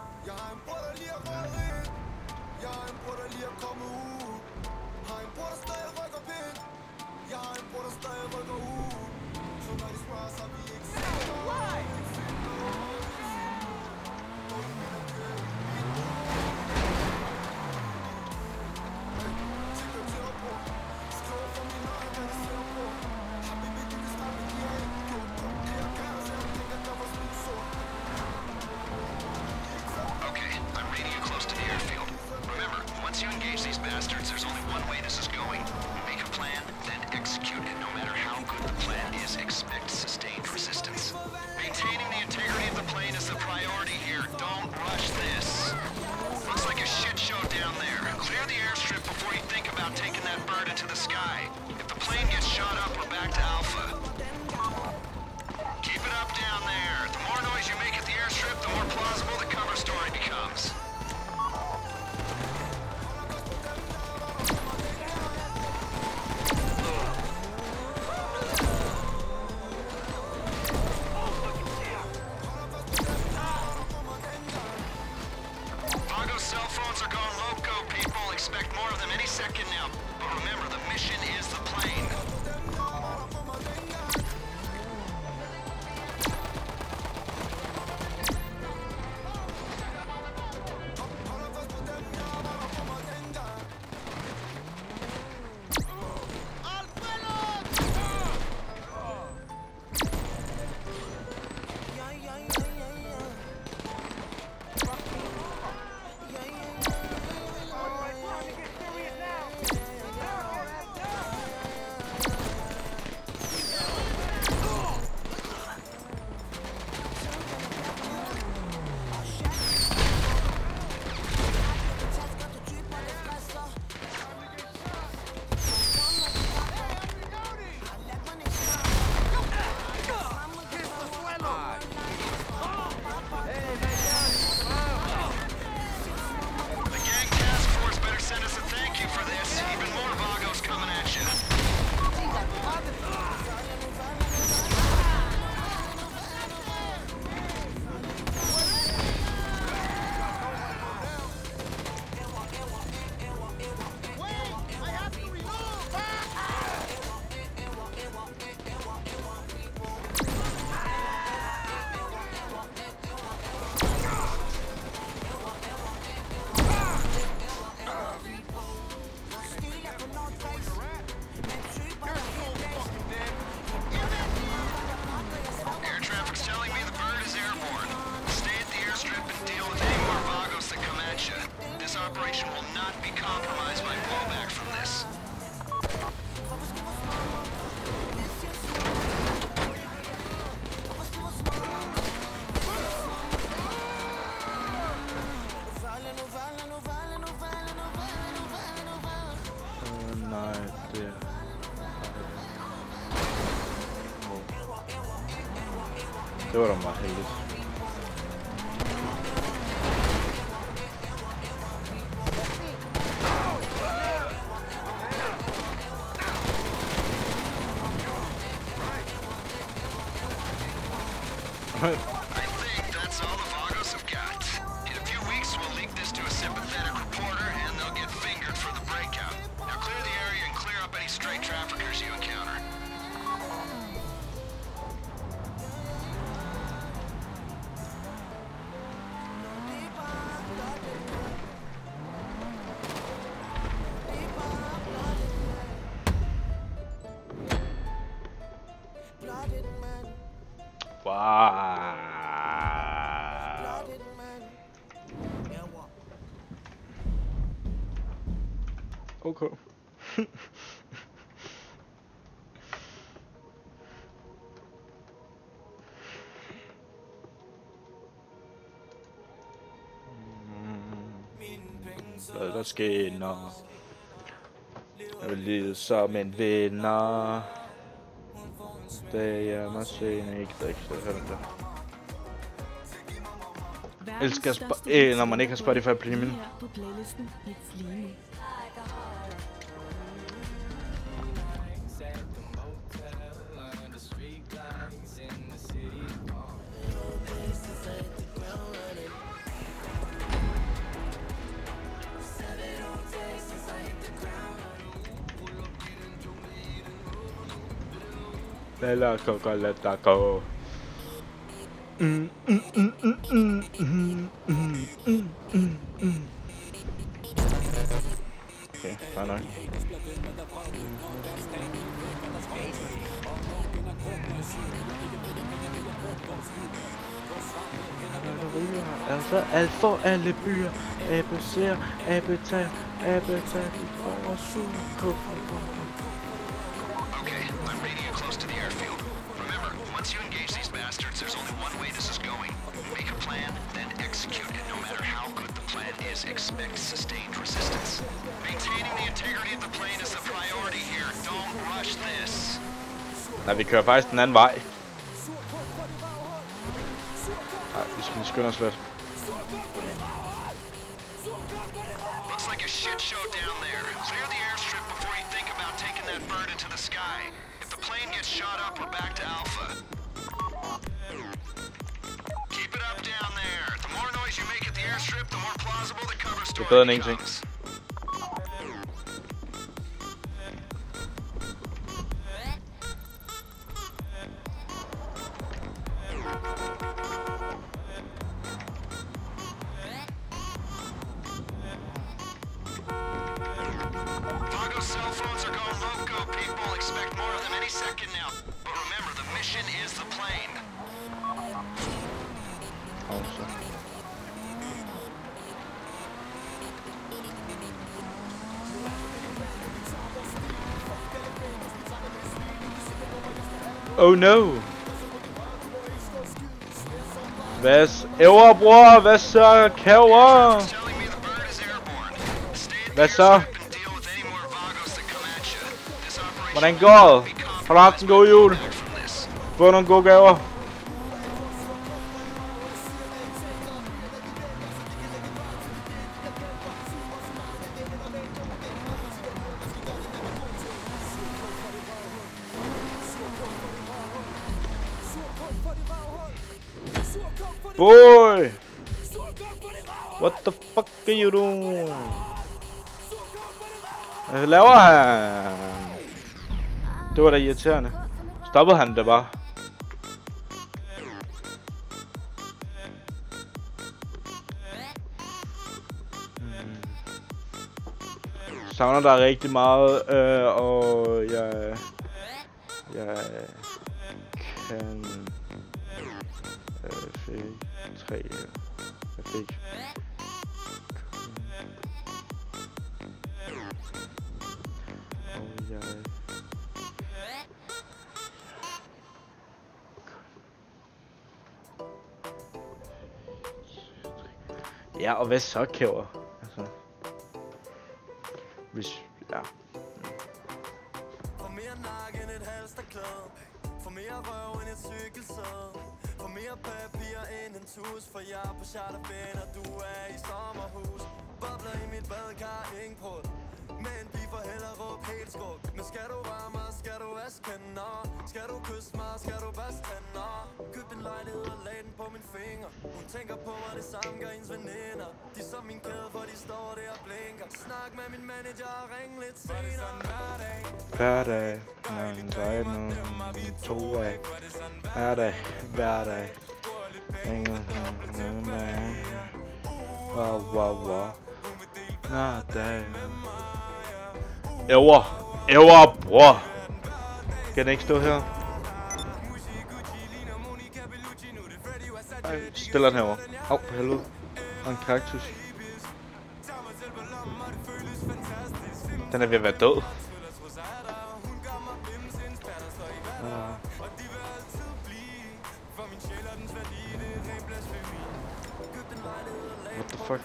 Det var da meget heldigt. I think that's all Okay. Hvad der skinner. Jeg vil lide som en vinder. Det er mig sen ikke drikke, så hører det. Jeg elsker sp- øh, når man ikke har Spotify Premium. Lad os gå, lad os gå. Mm, mm, mm, mm, mm, mm, mm, mm, mm, mm. Okay, fair nok. Altså alt for alle byer. Abe ser, abe tager, abe tager, de får suge. Okay, I'm reading you close to the airfield. Remember, once you engage these bastards, there's only one way this is going. Make a plan, then execute it. No matter how good the plan is, expect sustained resistance. Maintaining the integrity of the plane is the priority here. Don't rush this. Nej, vi kører faktisk den anden vej. Nej, vi skal skynde os lidt. Looks like a shit show down there. Clear the airstrip before you think about taking that bird into the sky. If the plane gets shot up, we're back to Alpha. Keep it up down there. The more noise you make at the airstrip, the more plausible the cover story becomes. Cell phones are going loco, people. Expect more of them any second now. But remember, the mission is the plane. Awesome. Oh no! Hvad så? Æver, bror! Hvad så? Kæver! Hvad så? Hvordan går det? Har du haft en god jul? Få nogle gode gaver. Boy! What the fuck are you doing? Hvad laver han? Det var da irriterende. Stoppede han det bare? Hmm. Savner der rigtig meget, øh, og jeg, jeg kan, jeg fik tre, jeg fik. Og jeg ja, og hvad så, kæver? Altså. Hvis... ja. For mere nakke end et halsterklæde. For mere røv end et cykelsæde. For mere papir end en tus. For jeg er på charterferie, og du er i sommerhus. Bobler i mit badekar, ingen brud. Men de får hellere råb helt skub. Men skal du røre mig, skal du vaske hænder. Skal du kysse mig, skal du vaske hænder. Køb en lejlighed og lag den på min finger. Hun tænker på mig, det samme gør hendes veninder. De som min kæde, for de står der og blinker. Snak med min manager og ring lidt senere. Hver dag, når en dag, når to af. Hver dag, hver dag. Ringer med mig. Wow, wow, wow. Hver dag. Æver, æver, bror. Kan den ikke stå her? Ej, stiller den herovre. Au, for helvede. Og en kaktus. Den er ved at være død. What the fuck?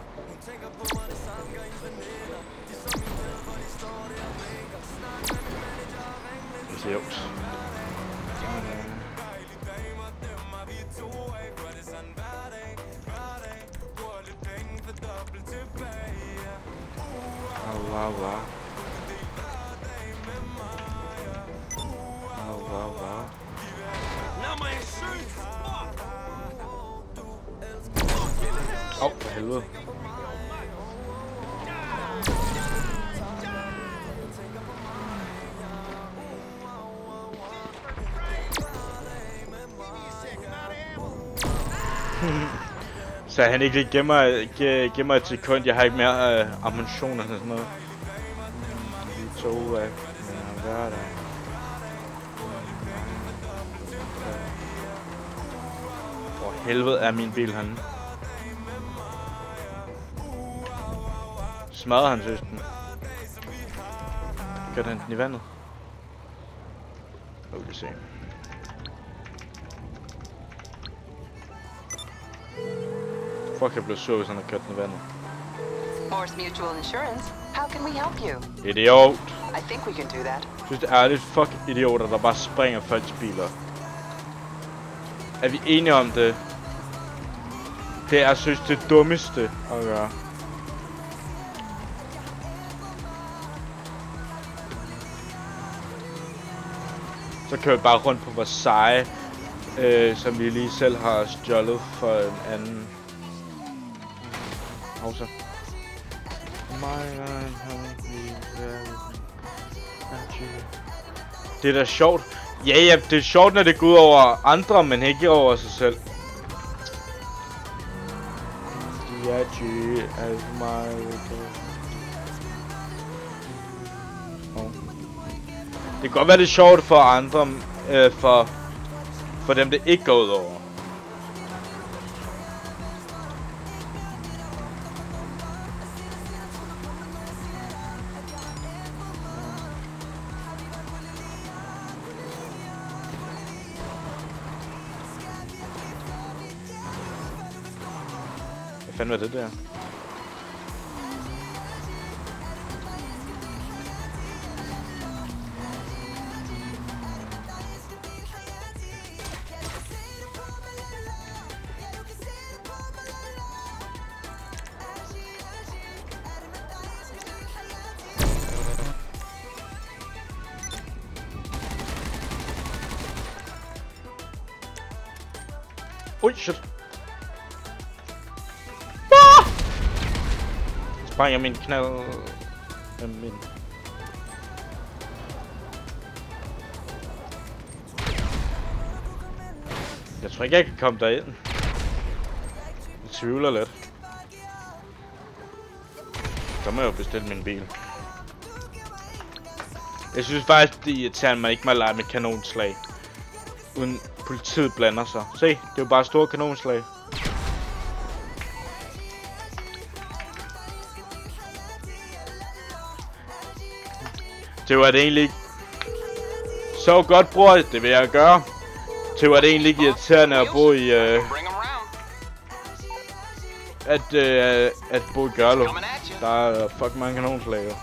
Det er sjovt. Wow, wow. Wow, wow, wow. Åh, oh, for helvede. Så han ikke lige gemmer, gemmer et sekund. Jeg har ikke mere øh, ammunition og sådan noget. Vi to af hvad er der? For helvede er min bil han. Smadrer han søsten. Gør han den i vandet? Nu vil vi se. Fuck, jeg blev sur, hvis han har kørt den i vandet. Morse Mutual Insurance. How can we help you? Idiot. I think we can do that. Jeg synes det er ærligt fuck idioter, der bare springer folks biler. Er vi enige om det? Det er, synes det dummeste at gøre. Så kører vi bare rundt på vores seje, øh, som vi lige selv har stjålet for en anden. Hovsa. Det er da sjovt. Ja, ja, det er sjovt, når det går ud over andre, men ikke over sig selv. Det kan godt være, det er sjovt for andre, øh, for, for dem, det ikke går ud over. Hvad fanden var det der? Ui, shit. Ah! Sprang jeg min knald... Min... Jeg tror ikke, jeg kan komme derind. Jeg tvivler lidt. Så må jeg jo bestille min bil. Jeg synes faktisk, det irriterer mig ikke, at lege med kanonslag. Uden politiet blander sig. Se, det er jo bare store kanonslag. Det var det egentlig ikke. Så godt, bror, det vil jeg gøre. Det var det egentlig ikke irriterende at bo i... Øh, at, øh, at bo i Gørlev. Der er fucking mange kanonslag.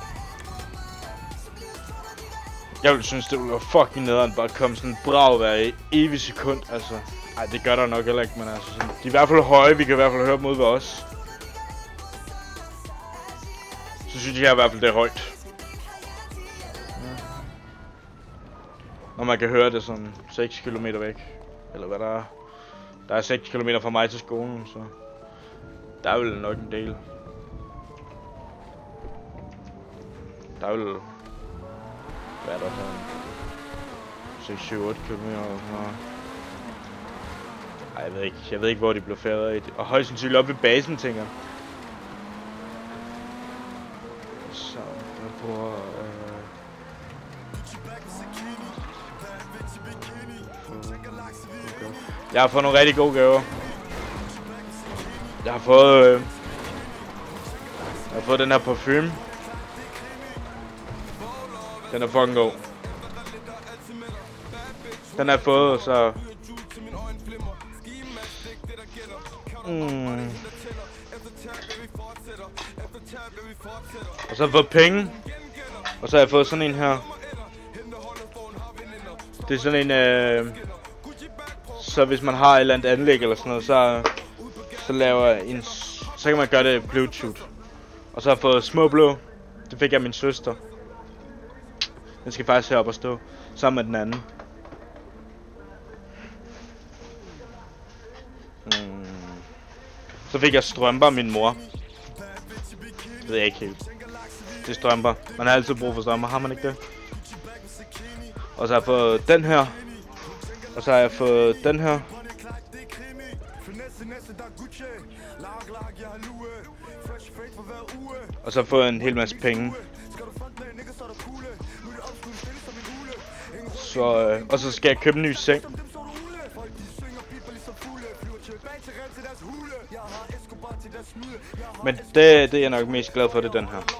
Jeg ville synes, det ville være fucking nederen bare at komme sådan en brag hver i evig sekund, altså. Ej, det gør der nok heller ikke, men altså sådan. De er i hvert fald høje, vi kan i hvert fald høre dem ud ved os. Så synes jeg i hvert fald, det er højt. Og man kan høre det sådan seks kilometer væk. Eller hvad der er. Der er seks kilometer fra mig til skolen, så... Der er vel nok en del. Der er vel... Hvad er der sådan? seks syv otte kilometer eller sådan noget. Ej, jeg ved ikke. Jeg ved ikke, hvor de blev færdige af. Og højst sandsynligt op ved basen, tænker jeg. Så, der på... Øh... Jeg har fået nogle rigtig gode gaver. Jeg har fået... Øh... Jeg har fået den her parfume. Den er fucking god. Den har jeg fået, så... Mm. Og så har jeg fået penge. Og så har jeg fået sådan en her. Det er sådan en... Øh... Så hvis man har et eller andet anlæg eller sådan noget, så... Så laver en... Så kan man gøre det Bluetooth. Og så har jeg fået små blå. Det fik jeg af min søster. Den skal faktisk herop og stå sammen med den anden. Mm. Så fik jeg strømper af min mor. Det ved jeg ikke helt. Det er strømper. Man har altid brug for strømper, har man ikke det? Og så har jeg fået den her. Og så har jeg fået den her. Og så har jeg fået en hel masse penge. Så, øh, og så skal jeg købe en ny seng. Men det, det er jeg nok mest glad for, det er den her.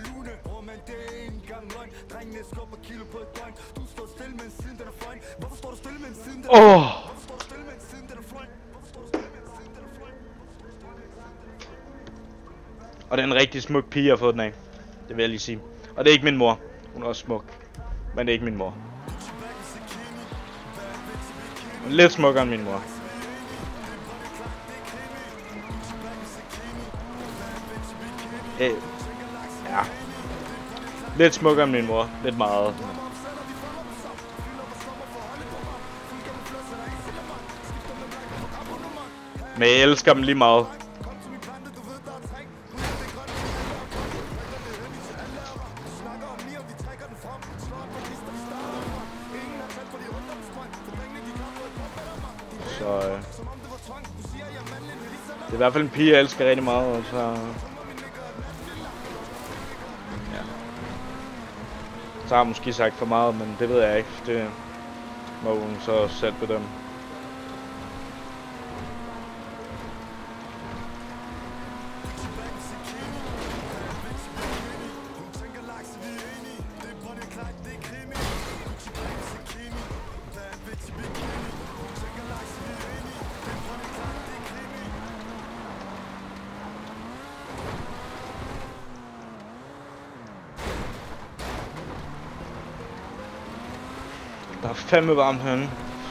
Åh! Oh. Og det er en rigtig smuk pige, jeg har fået den af. Det vil jeg lige sige. Og det er ikke min mor. Hun er også smuk. Men det er ikke min mor. Lidt smukkere end min mor. Hey. Ja. Lidt smukkere end min mor. Lidt meget. Men jeg elsker dem lige meget. Så øh, det er i hvert fald en pige, jeg elsker rigtig meget, og så... Ja. Så har jeg måske sagt for meget, men det ved jeg ikke. Det må hun så selv bedømme. Der er fandme varmt herinde.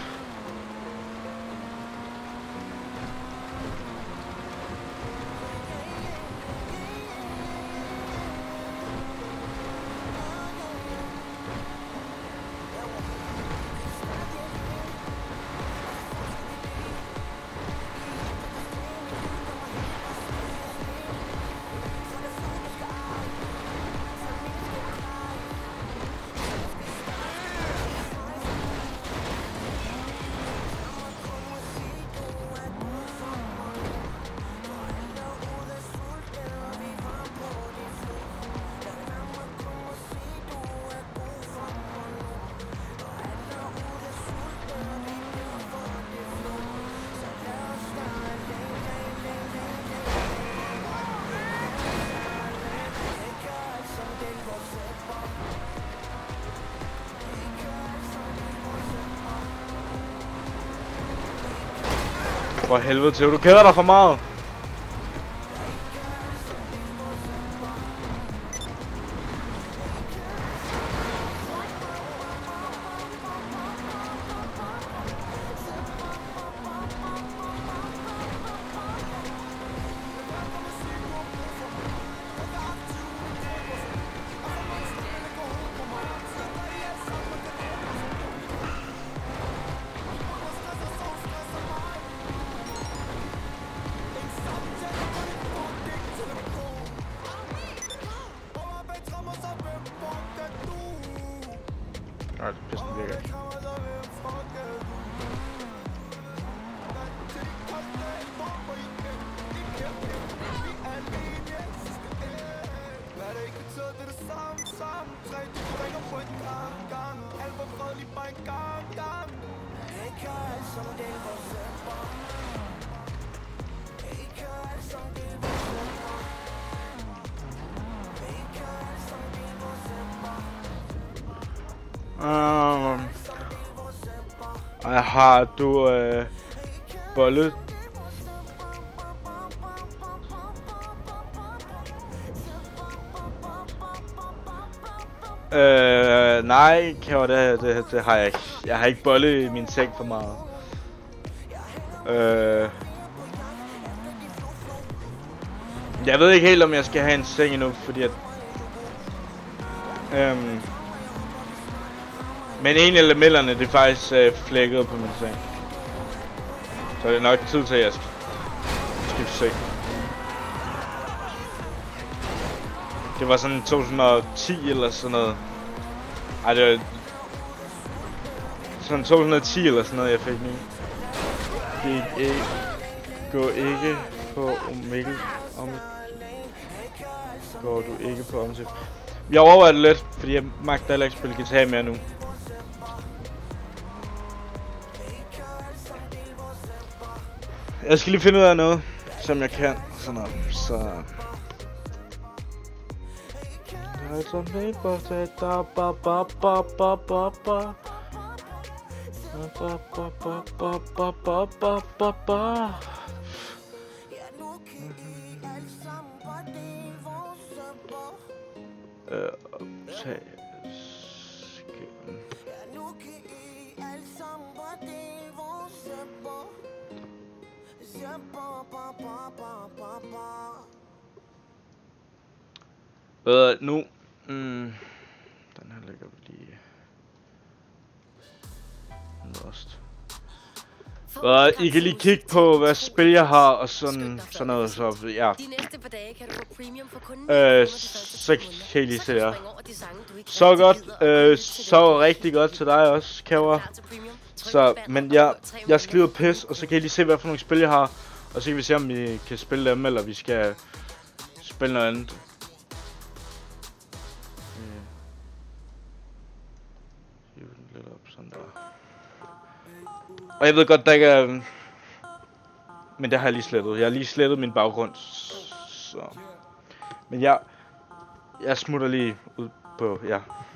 For helvede til, du keder dig for meget. Nej, pisten virker ikke. Um, har du øh, bollet? Øh, nej, Kæver, det, det, det har jeg ikke. Jeg har ikke bollet i min seng for meget. Øh, jeg ved ikke helt, om jeg skal have en seng endnu, fordi at... Øhm, men en af lamellerne, det er faktisk øh, flækket på min seng. Så det er nok tid til, at jeg skal skifte seng. Det var sådan to tusind og ti eller sådan noget. Ej, det var... Sådan to tusind og ti eller sådan noget, jeg fik nu. Gik ikke... Gå ikke på Mikkel om... Går du ikke på omsøg? Jeg overvejer det lidt, fordi jeg magter heller ikke spille guitar mere nu. Jeg skal lige finde ud af noget, som jeg kan. Sådan noget, så... Der er sådan en bosse, der ba ba ba ba ba ba. Ba ba ba ba ba ba ba ba ba. Øh, optag... Skærm. Øh, nu... Mm, den her ligger vi lige... Lost. Og I kan lige kigge på, hvad spil jeg har, og sådan, sådan noget, så ja. Øh, så kan I lige se her. Så godt, øh, så rigtig godt til dig også, Kæver. Så, men jeg, jeg skal lige ud og pisse, og så kan I lige se, hvad for nogle spil jeg har. Og så kan vi se, om vi kan spille dem, eller vi skal spille noget andet. Lidt op, sådan der. Og jeg ved godt, der ikke er... Men det har jeg lige slettet. Jeg har lige slettet min baggrund. Så... Men jeg... Jeg smutter lige ud på... Ja.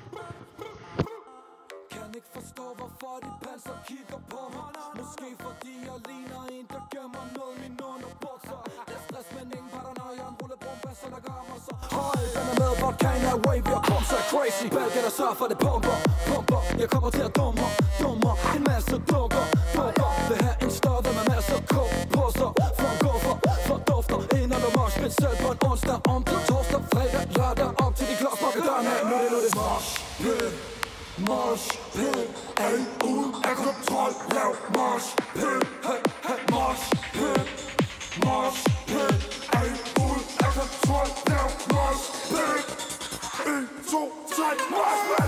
Crazy, Belgier sørger for det pumper, pumper. Jeg kommer til at dummer, dummer. En masse dukker, dukker. Vil have en større med masser kog, poster. For en guffer, for dufter. Inden du mosh pit selv på en onsdag. Om til torsdag, fredag, lørdag. Op til de klodsbakker dørene af. Nu er det, nu er det mosh pit, mosh pit. Alle ude af kontrol, lav mosh pit. Hey, hey, mosh pit, mosh pit. Alle ude af kontrol, lav mosh pit. En, to, tre, mosh pit.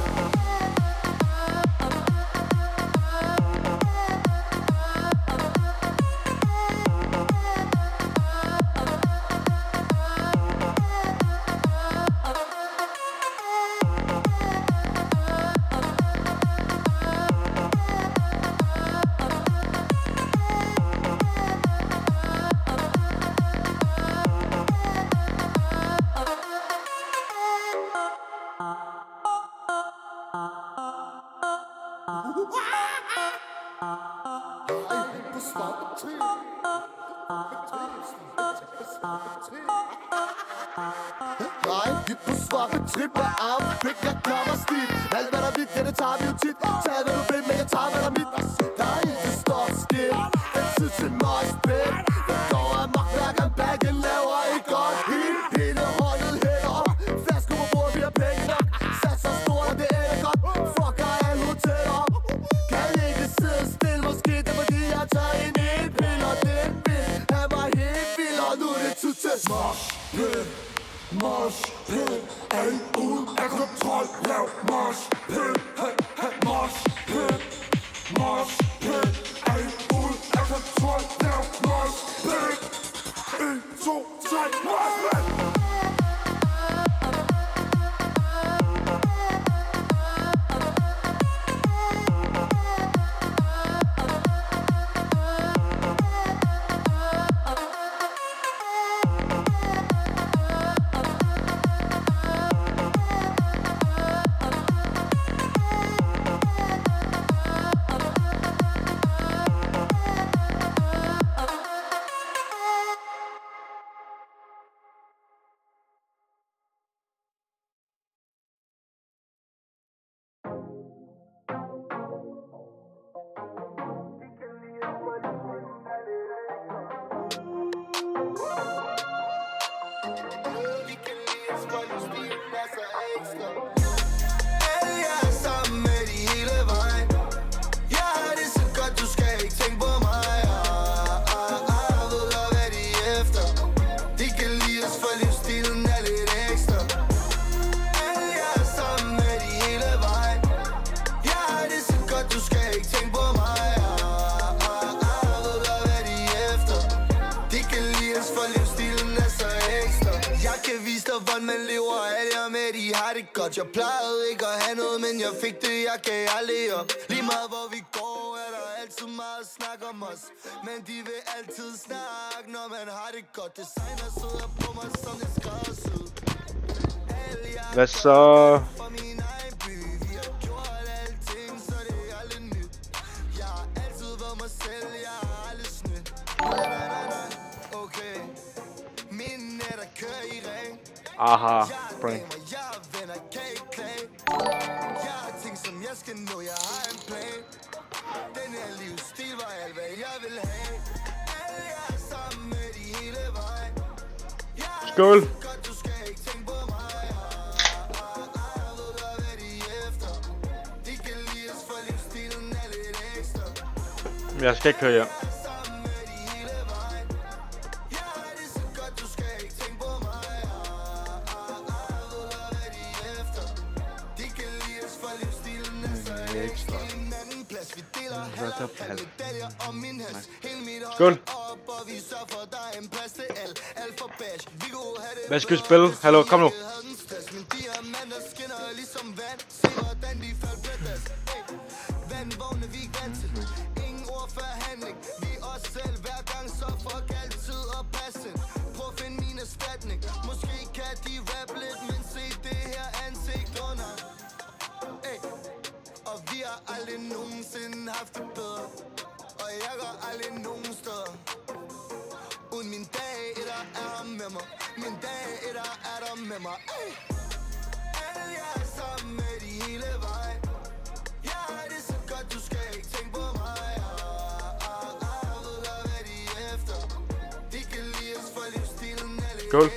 Nej, vi på svappe trip af outfit, jeg kommer stiv. Alt hvad der er vidt, ja, det tager vi jo tit. Tag hvad du vil, men jeg tager hvad der er mit. Der er ikke stort skidt, det er tid til moshpit. Der går af magtværkeren, bagen laver i godt hit. Hele holdet hætter op, flasker på bordet, vi har penge nok. Sat så stort, og det er godt. Fucker alle hoteller. Kan ikke sidde stille, måske det er fordi jeg tager en en pille. Og den vil have mig helt vild, og nu er det tid til moshpit. Mosh pit, alle ude af kontrol, lav mosh pit, hey, hey, mosh pit, mosh pit, alle ude af kontrol, lav mosh pit, en, to, tre, mosh pit. tror alle jeg med, de har det godt. Jeg plejede ikke at have noget, men jeg fik det, jeg gav aldrig op. Lige meget hvor vi går, er der altid meget snak om os. Men de vil altid snakke, når man har det godt. Designer sidder på mig som et skræddersyd. Hvad så? For min egen by, vi har gjort alting, så det er aldrig nyt. Jeg har altid været mig selv, jeg har aldrig snydt. Okay, min net er kører i ring. Aha, bring. Jeg har venner, kan ikke klage. Jeg har ting, som jeg skal nå, jeg har en plan. Den her livsstil var alt, hvad jeg vil have. Alle jeg er sammen med de hele vejen. Skål! Jeg skal ikke køre hjem. Skål! Hvad skal vi spille? Hallo, kom nu! Vi er os selv hver gang, så fuck altid og passe. Prøv at finde min erstatning. Måske kan de rap lidt, men se det her ansigt under. Ey. Og vi har aldrig nogensinde haft det bedre. Og jeg går aldrig nogen steder uden min dag, etter er der med mig. Min dag, etter er der med mig. Ey. Alle jeg er sammen med de hele vejen. Jeg har det så godt, du skal ikke tænke på mig. Skål.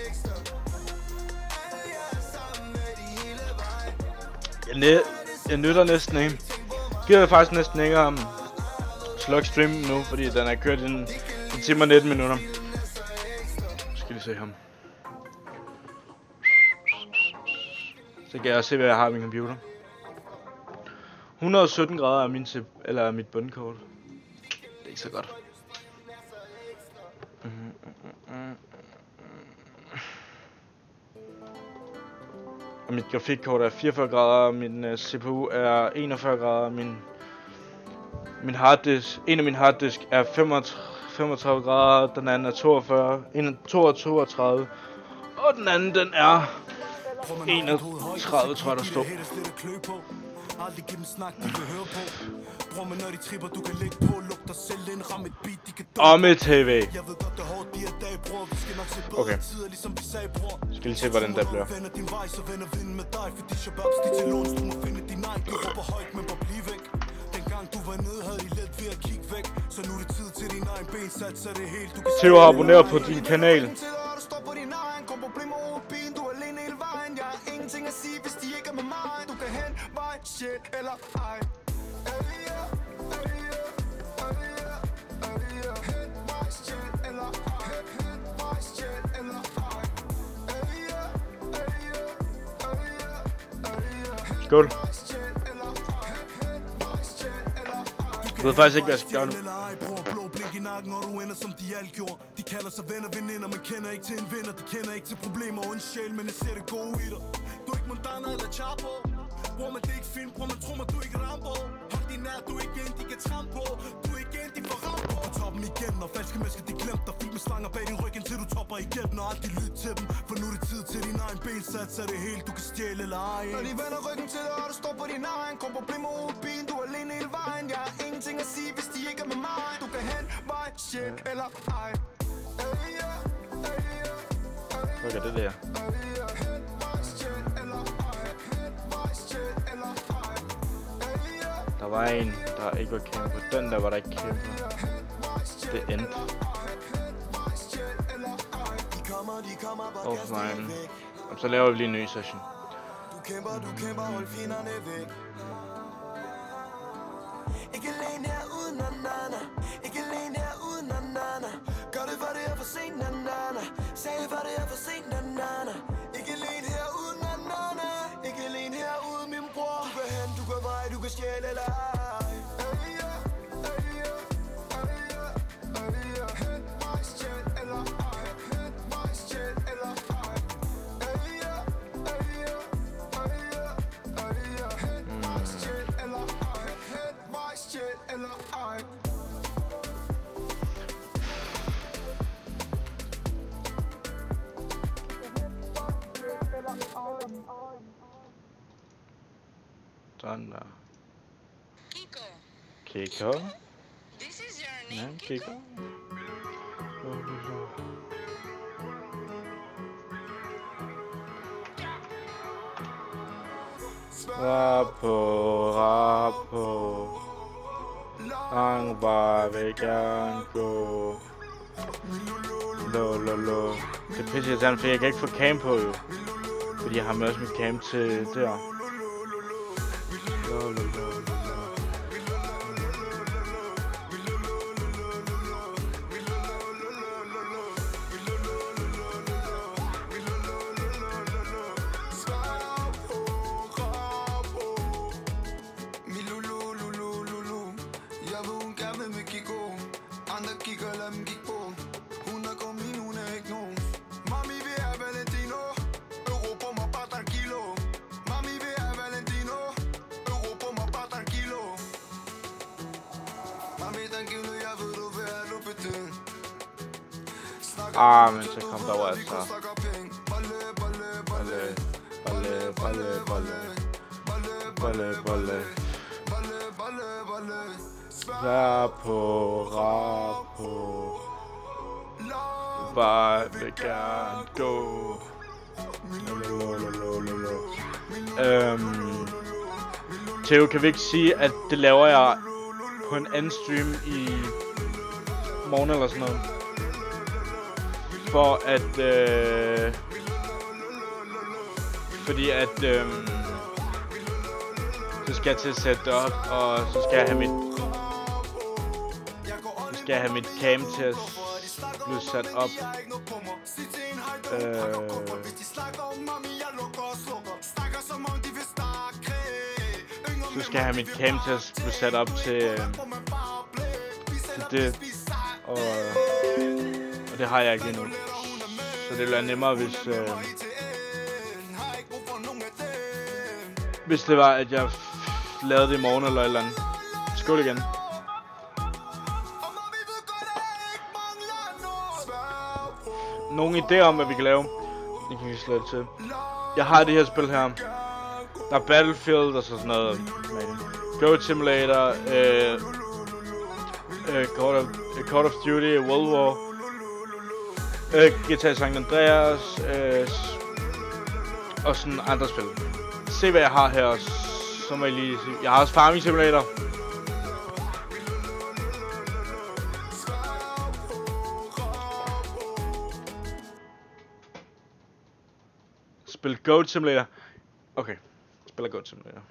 Jeg, næ jeg nytter næsten ikke. Giver faktisk næsten ikke om um, sluk stream nu, fordi den er kørt i en, en time og nitten minutter. Skal lige se ham. Så kan jeg se, hvad jeg har i min computer. et hundrede og sytten grader er min eller er mit bundkort. Det er ikke så godt. Mm -hmm. Og mit grafikkort er fireogfyrre grader, min uh, C P U er enogfyrre grader, min min harddisk, en af mine harddisk er femogtredive grader, den anden er toogfyrre, en toogtredive, og den anden den er enogtredive, tror jeg der står. Aldrig give dem snak, de vil høre på. Bror, men når de tripper, du kan lægge på. Luk dig selv ind, ram et beat, de kan dø. Og med T V. Jeg ved godt, det er hårdt, de her dage, bror. Vi skal nok se bedre tider, ligesom vi sagde, bror. Skal lige se, hvordan det bliver. Vender din vej, så vender vinden med dig. Fordi shababs, de til låns, du må finde din egen. Du hopper højt, men bare bliv væk. Dengang du var nede, havde de let ved at kigge væk. Så nu er det tid til din egen ben, sat, så det helt. Du kan se, at abonnere på din kanal. Ingenting at sige, hvis de ikke er med mig. Du kan hen, vej, shit eller ej. Skål. Jeg ved faktisk ikke, hvad jeg skal gøre nu. I nakken, og du ender som de alt gjorde. De kalder sig venner, veninder, men kender ikke til en vinder. De kender ikke til problemer og en sjæl, men jeg ser det gode i dig. Du er ikke Montana eller Chapo. Bror, men det er ikke film, bror, man tror mig, du er ikke Rambo. Hold din nær, du er ikke en, de kan trampe på. Du er ikke en, de får ramt på. På toppen igen, og falske mennesker, de glemt dig. Fyldt med slanger bag din ryg, indtil du topper igen. Og aldrig lyt til dem, for nu er det tid til din egen ben. Sat, så det helt, du kan stjæle eller ej. Når de vender ryggen til dig, og du står på din egen. Kom problemer over bilen, du er alene hele vejen. Jeg har ingenting at sige, hvis de ikke er med mig. Du kan hen, vej, shit eller ej. Hvad gør det der? Der var en, der ikke var kæmpe. Den der var der ikke kæmpe. Det endte. Åh, oh, nej. Og så laver vi lige en ny session. Du kæmper, du kæmper, hold fjenderne væk. Ikke alene her uden na-na-na. Ikke alene her uden na-na-na. Gør det, for det er for sent, na-na-na. Sagde, for det er for sent, na-na-na. Ikke alene her uden na-na-na. Ikke alene her uden min bror. Du kan hen, du kan vej, du kan stjæle eller ej. Sådan der. Kiko. Kiko. This is your Ja, name, Kiko. Rapo, rapo. Lang vej vil gerne gå. Lo, lo, lo. Det er pisse irriterende, for jeg kan ikke få cam på jo. Fordi jeg har med også mit cam til der. Lo, lo, lo. Ah, men så kom der over altså. Balle, balle, balle, balle, balle, balle. Rapo, rapo. Bare vil gerne gå. Øhm, Theo, kan vi ikke sige, at det laver jeg på en anden stream i morgen eller sådan noget? For at, øh, fordi at, øh, så skal jeg til at sætte det op, og så skal jeg have mit, så skal jeg have mit cam til at blive sat op. Øh, så skal jeg have mit cam til at blive sat op til, øh, til det, og, og det har jeg ikke endnu. Så det ville være nemmere, hvis, øh, hvis det var, at jeg lavede det i morgen eller et eller andet. Skål igen. Nogle idéer om, hvad vi kan lave? Det kan vi slet til. Jeg har det her spil her. Der er Battlefield og så sådan noget. Goat Simulator, øh, øh, Call, of, Call of Duty, World War, øh, G T A San Andreas, øh, og sådan andre spil. Se hvad jeg har her, så må jeg lige sige. Jeg har også Farming Simulator. Spil Goat Simulator. Okay, spiller Goat Simulator.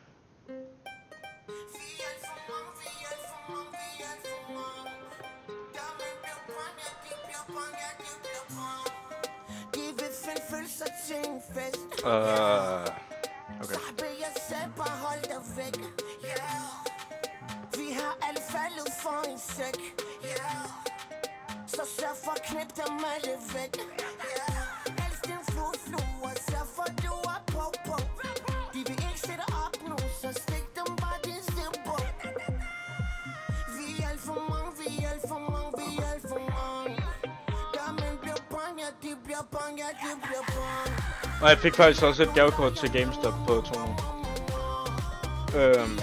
Uh, okay. Vi har alle faldet for en sæk. Så sørg for at knippe dem alle væk. Elsk din fodfluer, sørg for du er på på. De vil ikke sætte op nu, så stik dem bare din sted på. Vi er alt for mange, vi er alt for mange, vi er alt for mange. Der mænd bliver bange, ja de bliver bange, ja de bliver bange. Og jeg fik faktisk også et gavekort til GameStop på to hundrede. Øhm.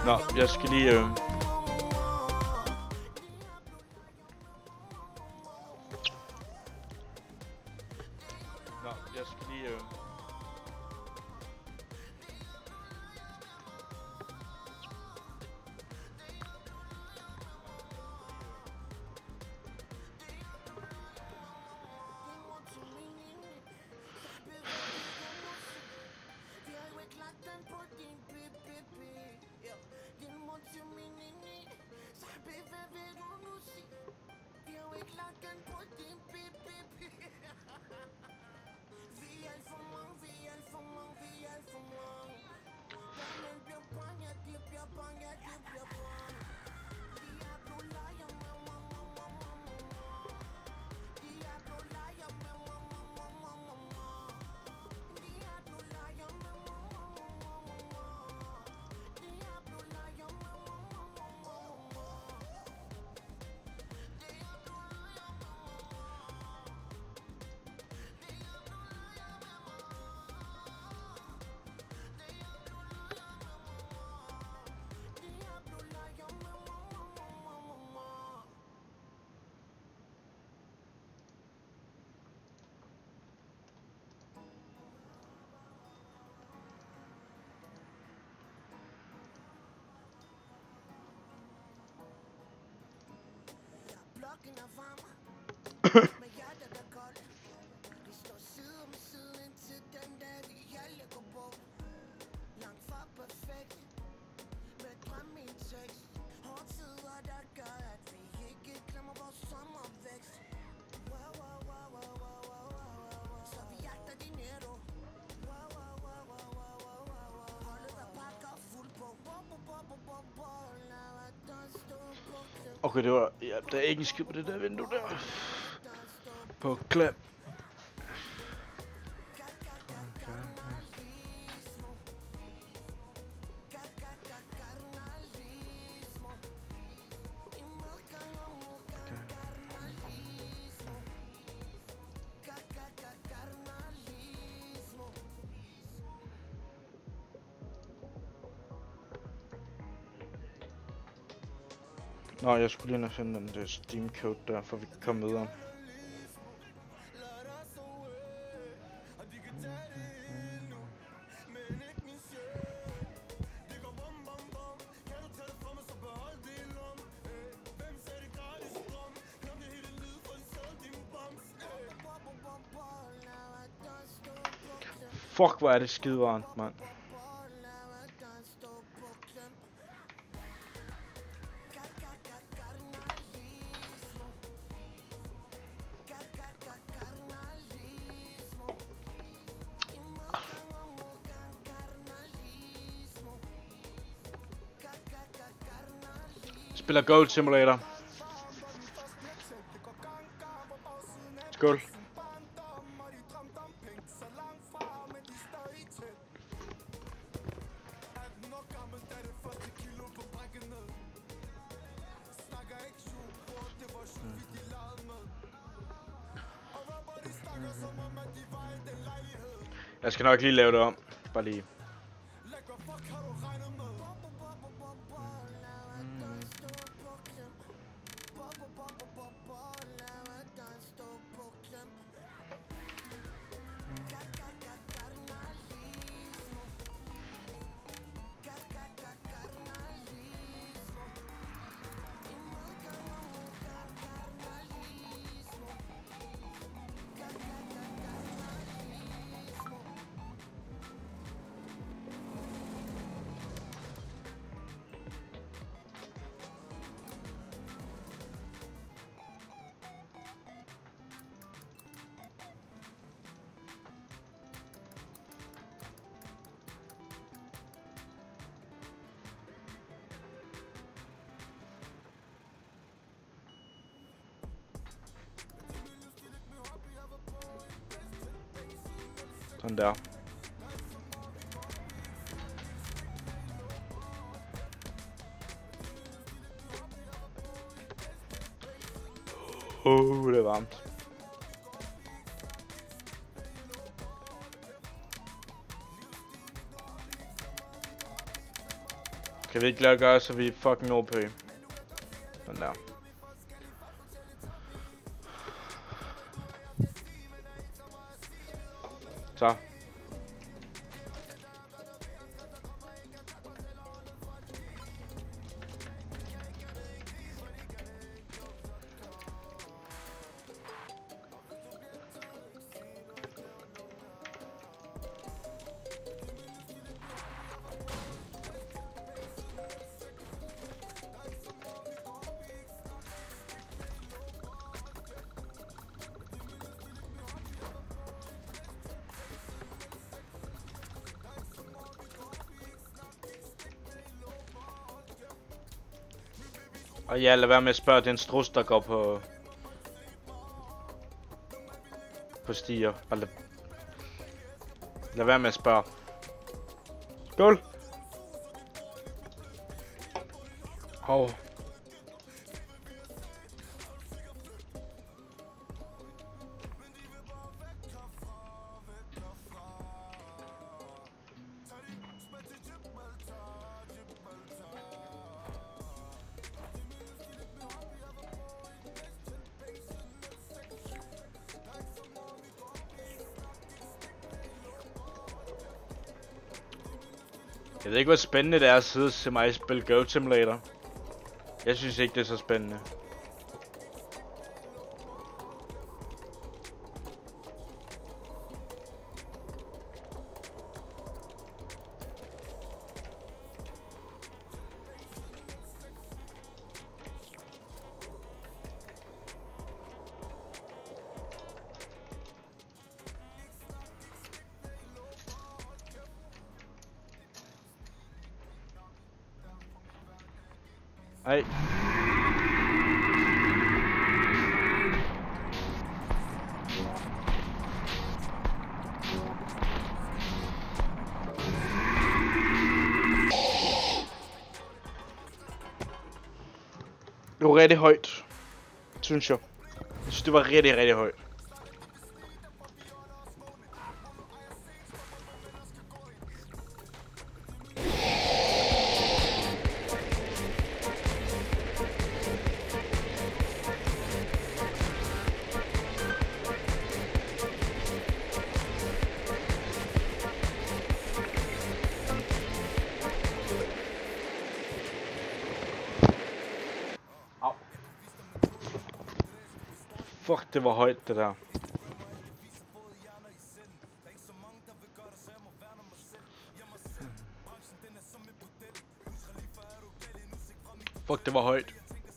Nå, jeg skal lige... Øh... Nå, jeg skal lige... Øh... Okay, det var... Ja, der er ikke en skid på det der vindue der. På klem. Nå, jeg skulle lige ind og finde den der Steam code der, for vi kan komme videre. Fuck, hvor er det skidevarmt, mand. Spiller Gold Simulator. Skål. Jeg skal nok lige lave det om. Bare lige. Sådan der. Åh, oh, det er varmt. Kan vi ikke lade gøre, så vi er fucking O P? Sådan der. Så. Og ja, lad være med at spørge den strus, der går på... på stier. Bare lad... lad være med at spørge. Skål! Hov. Jeg ved ikke, hvor spændende det er at sidde og se mig spille Goat Simulator. Jeg synes ikke, det er så spændende. Ej. Det var rigtig højt, synes jeg. Jeg synes, det var rigtig, rigtig højt. Fuck, det var højt, det der. Fuck, det var højt.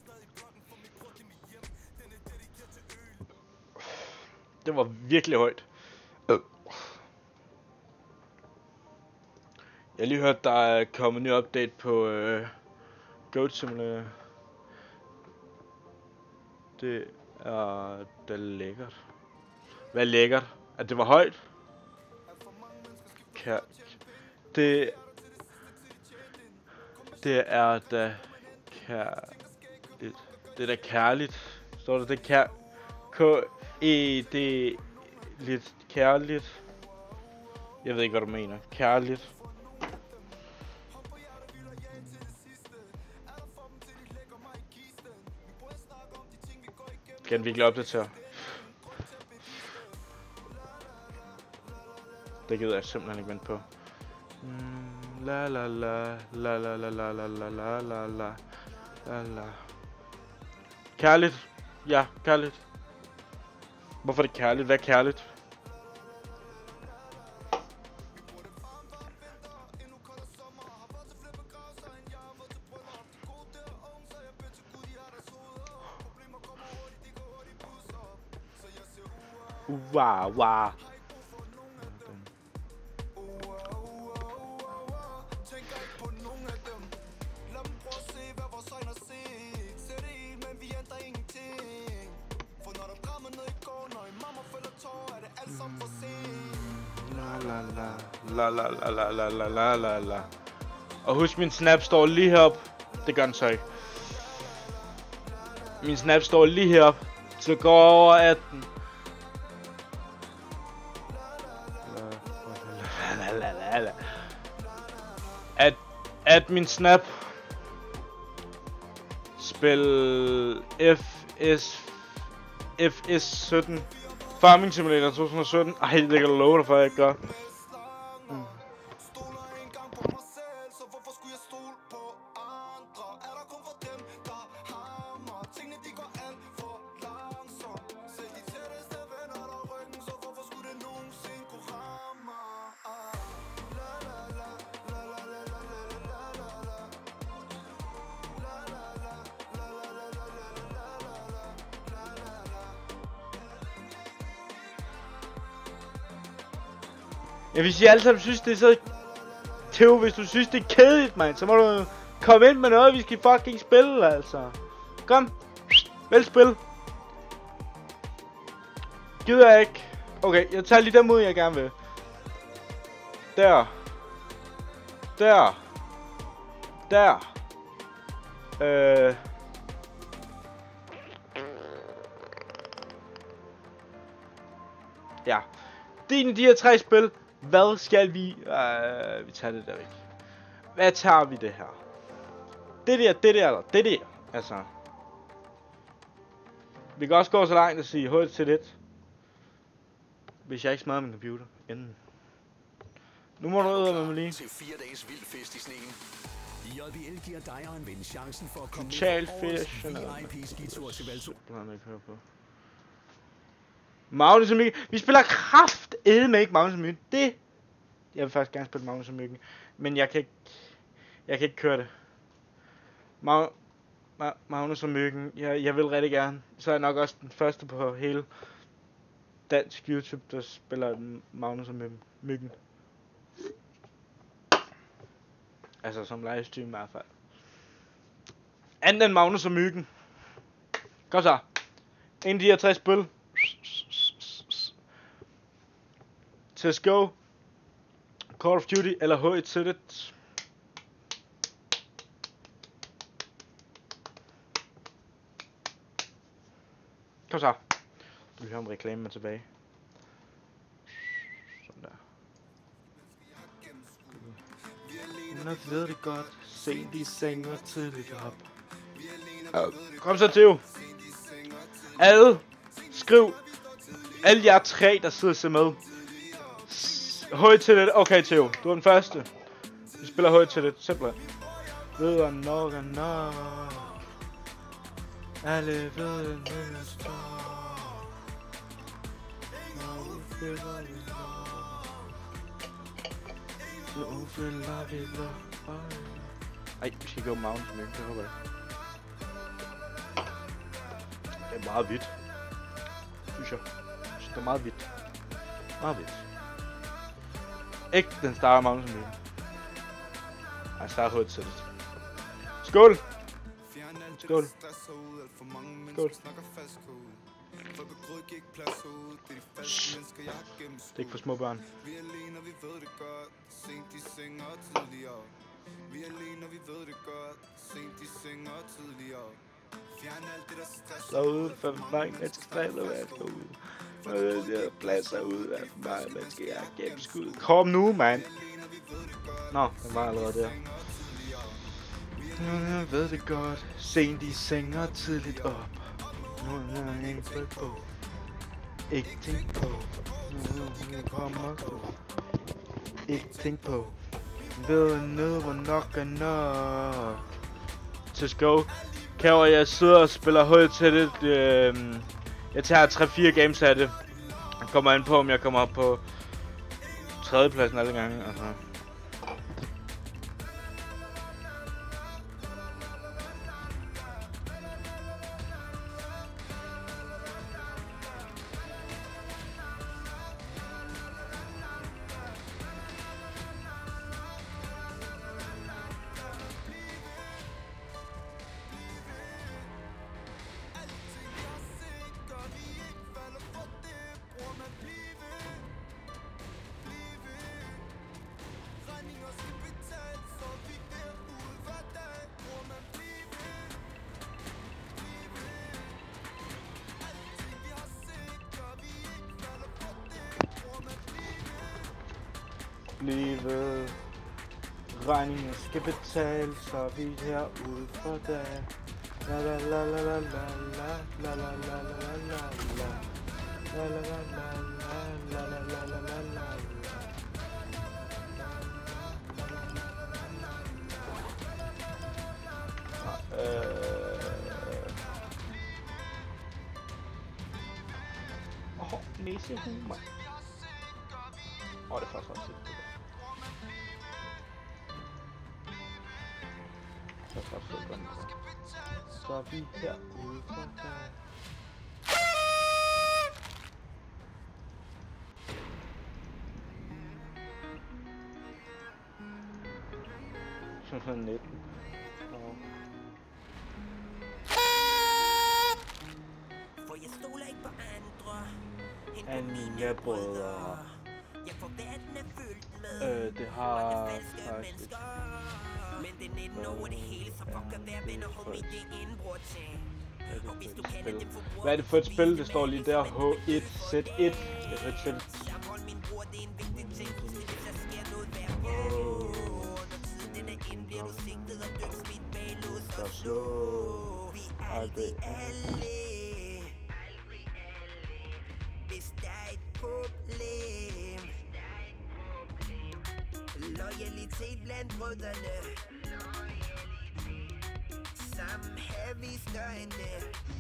Det var virkelig højt. Jeg har lige hørt, der er kommet en ny update på øh, Goat Simulator. Det er da lækkert. Hvad er lækkert? At det var højt? Kær... Det... Det er da... Kærligt. Det er da kærligt. Står der det kær... K-E-D... Lidt kærligt. Jeg ved ikke, hvad du mener. Kærligt. Kan den virkelig opdatere? Det gider jeg simpelthen ikke vente på. Mm, la la la la la la la la la la la la la la. Kærligt. Ja, kærligt. Hvorfor er det kærligt? Hvad er kærligt? Wow, wow. La la la la la la la la la la. Og husk, min snap står lige heroppe. Det gør den så ikke. Min snap står lige heroppe. Så går over atten. At, at min snap Spil F S F S sytten. Farming Simulator to tusind og sytten. Ej, det kan du love dig for, jeg ikke gør. Mm. Ja, hvis I alle sammen synes, det er så... Theo, hvis du synes, det er kedeligt, mand, så må du komme ind med noget, vi skal fucking spille, altså. Kom. Vælg spil. Gider jeg ikke. Okay, jeg tager lige den mod, jeg gerne vil. Der. Der. Der. Øh... Ja. Det er en af de her tre spil. Hvad skal vi... Øh, vi tager det der væk. Hvad tager vi det her? Det der, det der, eller det der. Altså. Vi kan også gå så langt og sige H til et. Hvis jeg ikke smadrer min computer. Inden. Nu må du ud med mig lige. Til fire dages vild fest i sneen. J B L giver dig og en ven chancen for at komme Total fish. V I P skitur til Valsø. Magnus og Myggen. Vi spiller kraftedme ikke Magnus og Myggen. Det. Jeg vil faktisk gerne spille Magnus og Myggen. Men jeg kan ikke. Jeg kan ikke køre det. Ma Ma Magnus og Myggen. Jeg, jeg vil rigtig gerne. Så er jeg nok også den første på hele dansk YouTube, der spiller Magnus og Myggen. Altså som livestream i hvert fald. Anden end Magnus og Myggen. Kom så. En af de her tre spil. C S G O, Call of Duty eller H et til et. Kom så. Du vil høre om reklamen tilbage. Sådan der. Nå, ved det godt. Sent i seng og tidligt op. Kom så, Theo. Alle. Skriv. Alle jer tre, der sidder og ser med. Højt til det. Okay, Theo. Du er den første. Vi spiller højt til det. Simpelthen. Ved du nok er nok. Alle ved det mindste. Nu føler vi lov. Ej, vi skal gå mountain med. Det håber jeg. Det er meget hvidt. Synes jeg. Det er meget hvidt. Meget hvidt. Ikke den starter mountain med. Ej, starter højt til det. Skål! Skål! Skål! Shh. Det er ikke for små børn. Så ude for mig, man skal træne, hvad jeg skal ud. Og jeg pladser ud af mig, man skal jeg gennem skud. Kom nu, mand! Nå, den var allerede der. Jeg ved det godt. Sent i seng og tidligt op. Nu er jeg ikke tryk på. Ikke tænk på. Nu kommer på. Ikke tænk på. Ved noget, hvor nok er nok. C S G O. Kæver, jeg sidder og spiller højt til det. Øh, jeg tager tre fire games af det. Jeg kommer ind på, om jeg kommer op på tredjepladsen alle gange. Altså. Livet. Regningen skal betales, så vi herude for dag. La la la la la la la la la la la la la. La la la la la la la la la la. Åh, oh, næsehumor. Åh, oh, det er faktisk også lidt det der. Så er det faktisk lidt godt. Så er vi herude for der. Så nitten. Og for jeg stoler ikke på andre end af på mine brødre. Jeg får verden er fyldt med Øh, det har falske mennesker. Men det er nitten over det hele, så fuck at være venner, homie, det er indbrud til. Og hvis du kalder dem for bror, hvad er det for et spil? Det står lige der. H et Z et. Det er et spil. samhold min bror, det er en vigtig ting. Husk det, hvis der sker noget værd på. Når tiden den er inde, bliver du sigtet og dømt smidt bag lås og slå. Vi er aldrig alle. Hvis der er et problem. Loyalitet blandt brødrene. Sammen er vi større end det.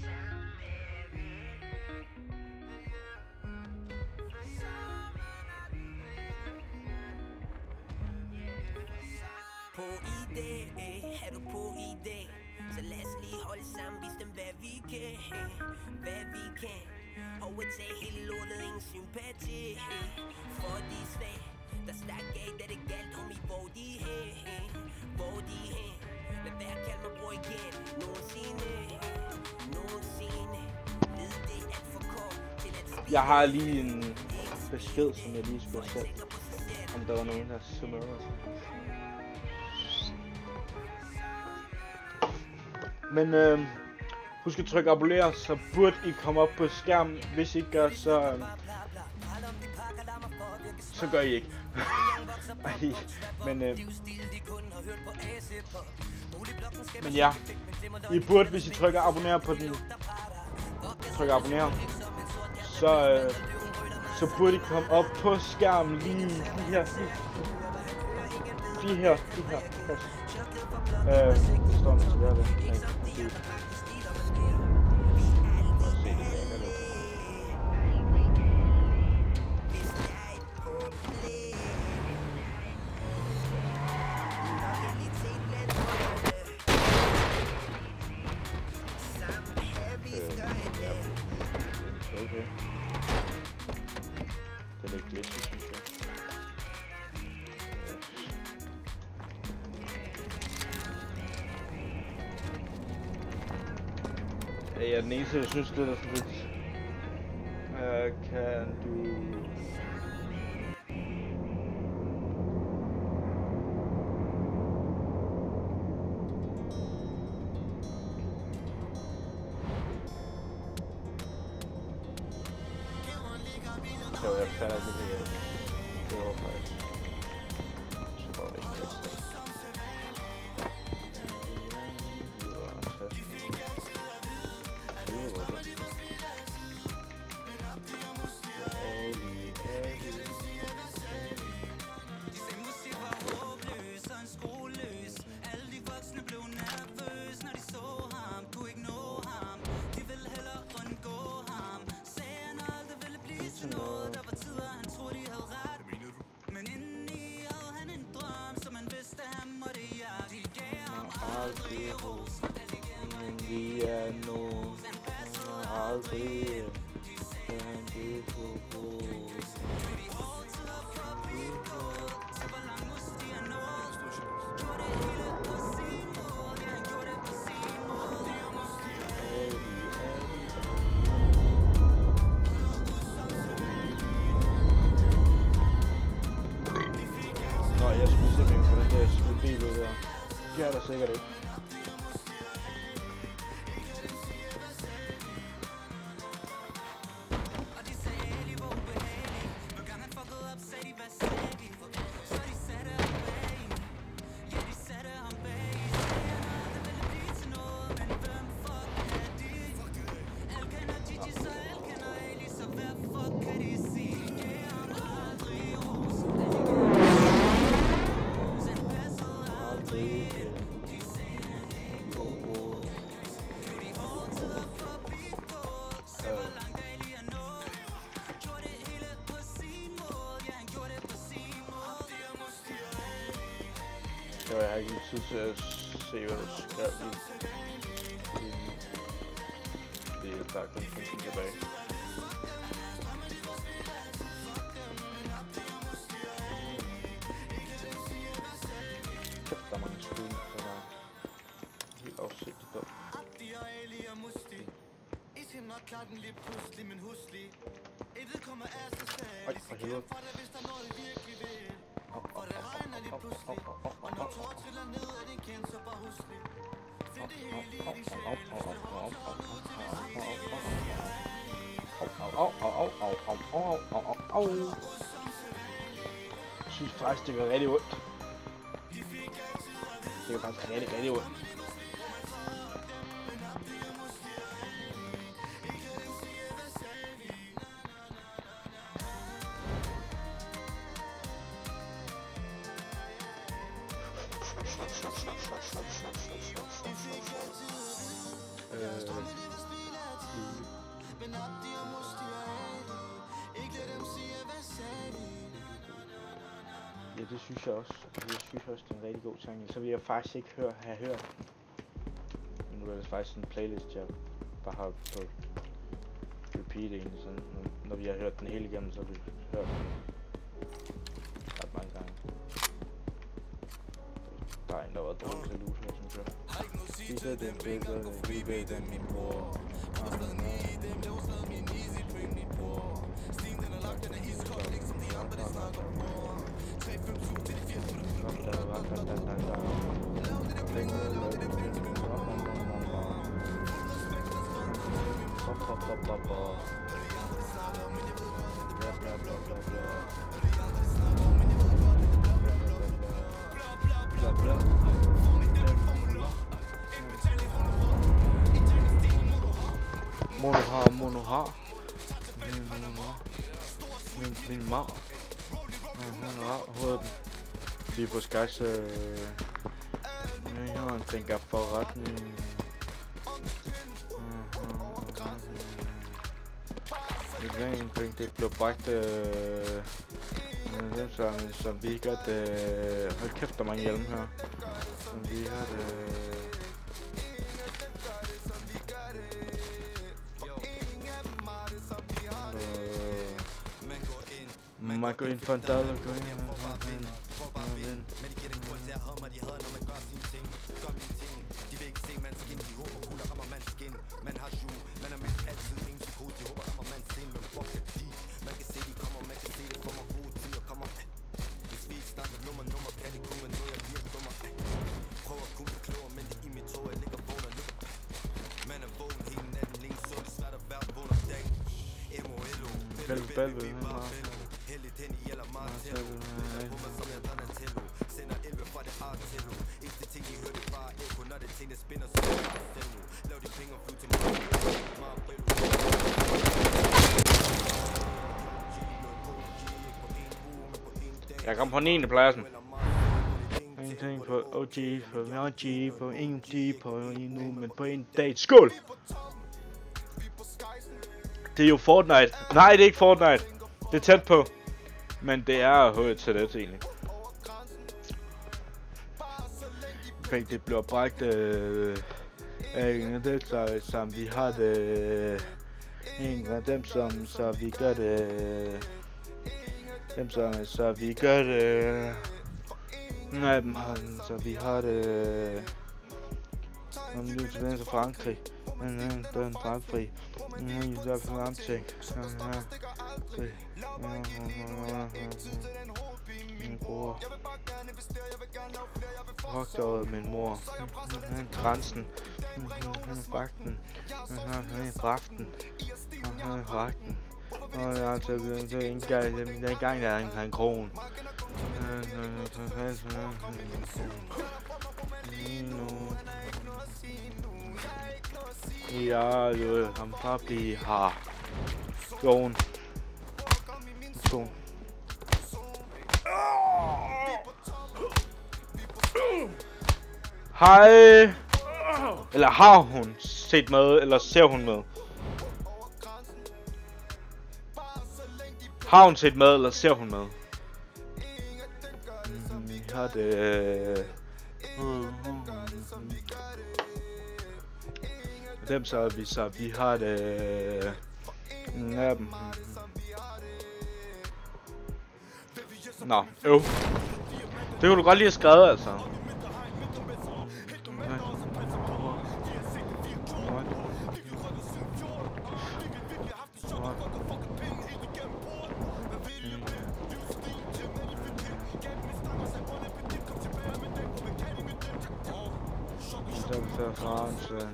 På idé, er du på idé? Så lad os lige holde sammen, vis dem hvad vi kan. Hvad vi kan. Overtag hele lortet, ingen sympati. For de svag, der stak af, da det galt, homie, hvor de hen. Hvor de hen. Lad være kalde mig bror igen. Nogensinde, nogensinde. Ved det alt for kort til at spille. Jeg har lige en besked, som jeg lige skulle sætte. Om der var nogen, der summerede sig. Men øh, husk at trykke abonner, så burde I komme op på skærmen. Hvis I ikke gør, så øh, så gør I ikke. men øh, men ja, I burde, hvis I trykker abonner på den, trykker abonner, så øh, så burde I komme op på skærmen lige, lige her, lige, lige her, lige her. Øh, det står man til hver ved. Okay. Det er lidt glitchy, synes jeg. Jeg er den eneste, der synes, det er for lidt. Uh, kan du... Så jeg fatter det her. Det var faktisk... Så var det ikke det. Vi er nogen aldrig kan det få Nå, jeg skulle simpelthen på den der bil ud der. Det er der sikkert ikke. har ikke tid til at se, hvad du skrev lige. Det er der kun fem tilbage. Kæft, der er mange skud, der er helt afsigtigt op. Ej, for helvede. Jeg synes faktisk, det gør rigtig ondt. Det gør faktisk rigtig, rigtig ondt. Ja, det synes jeg også. Jeg synes også, det er en rigtig god sang. Så vil jeg faktisk ikke høre, have hørt. Men nu er det faktisk en playlist, jeg bare har på repeat egentlig. Så når vi har hørt den hele igennem, så har vi hørt den ret mange gange. Der er en, der har været dårlig til luse, synes jeg. Vi ser den bedre, vi ved den min bror. Monohar, monohar. Min, min mar. Hovedet. Vi er på Skys. Jeg har en tænker forretning. Det er en ting, det blev bragt. Dem som, som vi gør det. Hold kæft, der er mange hjelme her. Som vi gør det. Man går ind for en dag, og går ind for en dag. Bælge, bælge, jeg kom på niende pladsen. Ingenting på O G, på O G, på ingen G, på endnu, men på en dag. Skål! Det er jo Fortnite. Nej, det er ikke Fortnite. Det er tæt på. Men det er H T S egentlig. Det bliver bragt øh, af en af dem, som vi har det. En af dem, som så vi gør det. Dem, som så vi gør det. Nej, så vi har det. Om nu tilbage til Frankrig. Men det er en Frankrig. Nu er det Frankrig. Min bror. Hugt over min mor. Han grænsen. Han bagten. Han braften. Han braften. Og jeg har taget det en gang, den gang der er en kron. Ja, jo, han bare blive her. Gåen. To. Hej. Eller har hun set med, eller ser hun med? Har hun set med, eller ser hun med? Mm, vi har det. Dem så vi så vi har det ingen af dem. Nå, øv. Det kunne du godt lige have skrevet, altså. France.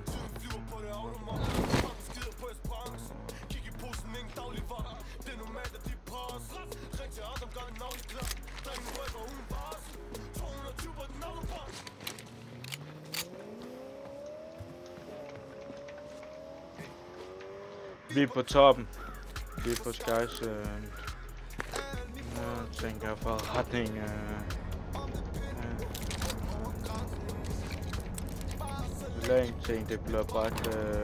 Vi er på toppen. Vi er på Skies. Øh, jeg tænker forretning. Øh, Det er ingenting, det bliver bragt. Øh,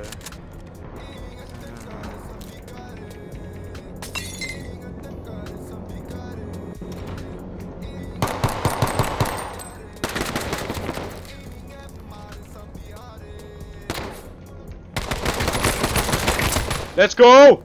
Let's go!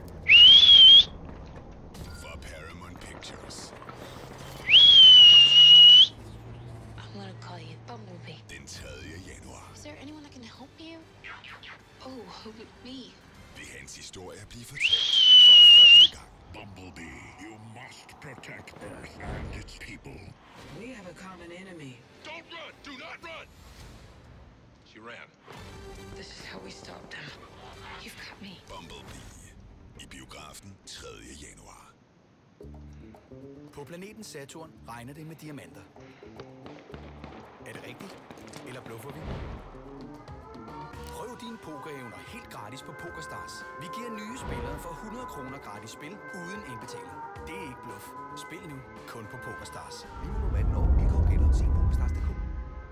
På planeten Saturn regner det med diamanter. Er det rigtigt? Eller bluffer vi? Prøv dine pokerevner helt gratis på PokerStars. Vi giver nye spillere for hundrede kroner gratis spil uden indbetaling. Det er ikke bluff. Spil nu kun på PokerStars. Minimum atten år. Vilkår gælder. Se pokerstars punktum d k.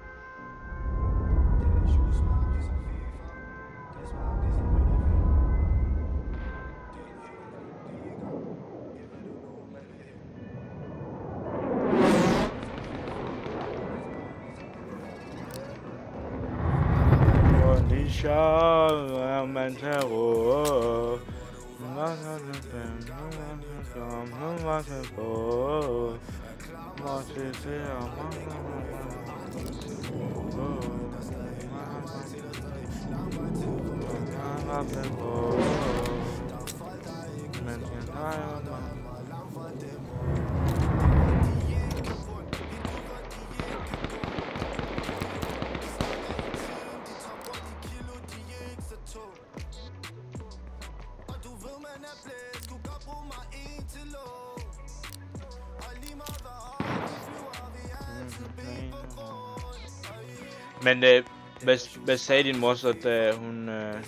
Er man terror? Men øh, hvad, hvad sagde din mor så, da hun, øh,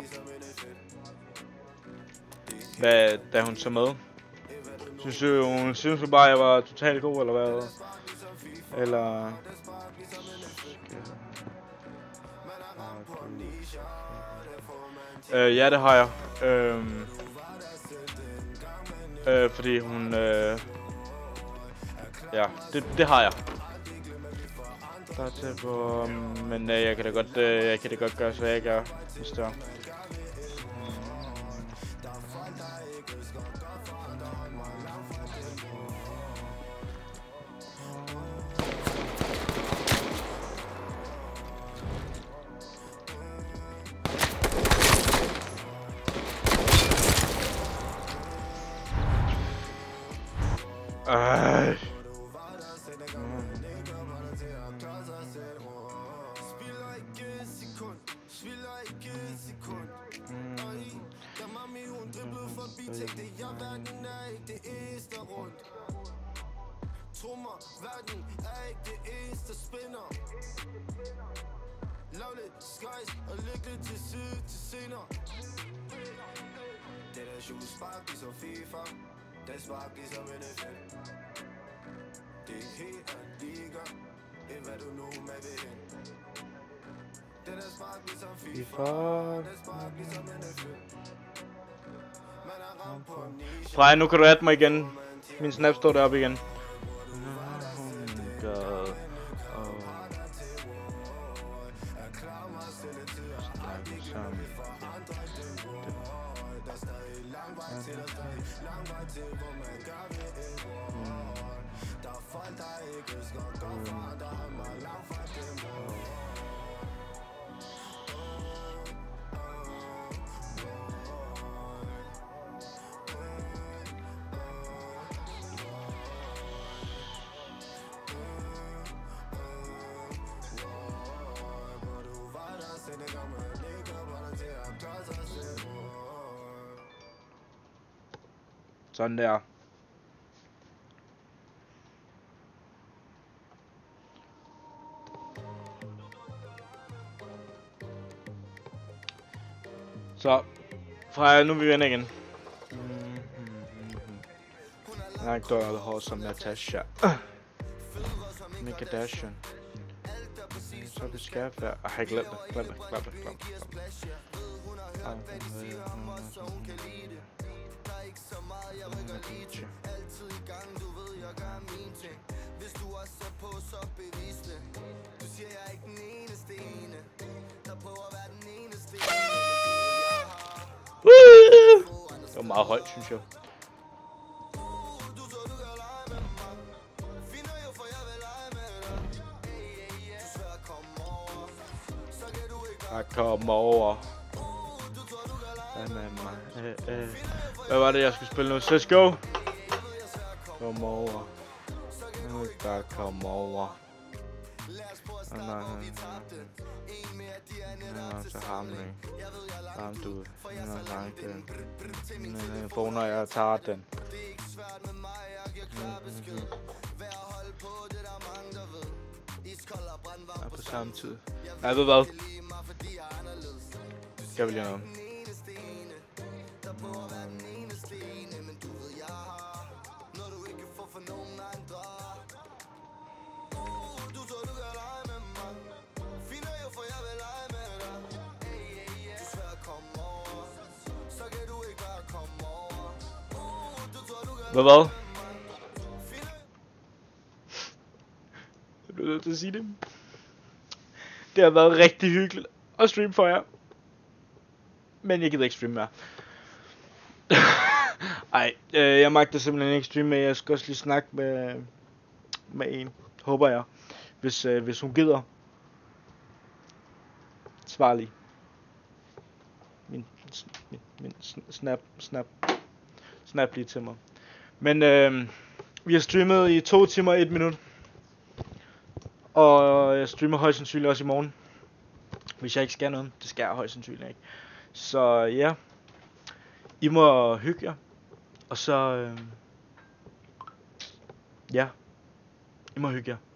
hvad, da hun så med? Synes du, hun synes du bare, jeg var totalt god, eller hvad? Eller... Øh, ja, det har jeg. Øh, øh, fordi hun... Øh, ja, det, det har jeg. Der er til på, men øh, jeg kan da godt, øh, jeg kan da godt gøre, så jeg gør, hvis det er. Ej. Den spark ligesom en effekt. Det er helt en liga, end hvad du nu med vil hen. Den er spark ligesom FIFA, den spark ligesom en effekt. Man er ramt på niche. Freja, nu kan du adde mig igen. Min snap står deroppe igen. Oh my god. Oh. Sådan der. Så fra nu vil vi vende igen. Nej, då er det hårdt som Natasha. Mega Dashen. Så det skal være. Jeg har glemt det. Glemt det. Glemt det. Glemt det. Altid i gang, du ved, jeg gør mine ting. Hvis du er så på, så bevis det. Du siger, jeg er ikke den eneste ene, der prøver at være den eneste ene. Det var meget højt, synes jeg. Jeg kommer over. Hvad var det, jeg skulle spille nu? Let's go! Kom over. Nu er bare komme over. Nej, nej, nej. Så ham ikke. Ham du. Nej, nej, den. Jeg får, når jeg tager den. Ja, på samme tid. Jeg ved hvad? Skal vi lige noget? Hvad hvad? Jeg bliver nødt til at sige det. Det har været rigtig hyggeligt at streame for jer. Men jeg gider ikke streame mere. Ej, øh, jeg magter simpelthen ikke streame med. Jeg skal også lige snakke med, med en. Håber jeg. Hvis, øh, hvis hun gider. Svar lige. Min, min, min snap, snap. Snap lige til mig. Men øh, vi har streamet i to timer og et minut. Og jeg streamer højst sandsynligt også i morgen. Hvis jeg ikke skal noget. Det skal jeg højst sandsynligt ikke. Så ja. I må hygge jer. Og så... Øh, ja. I må hygge jer.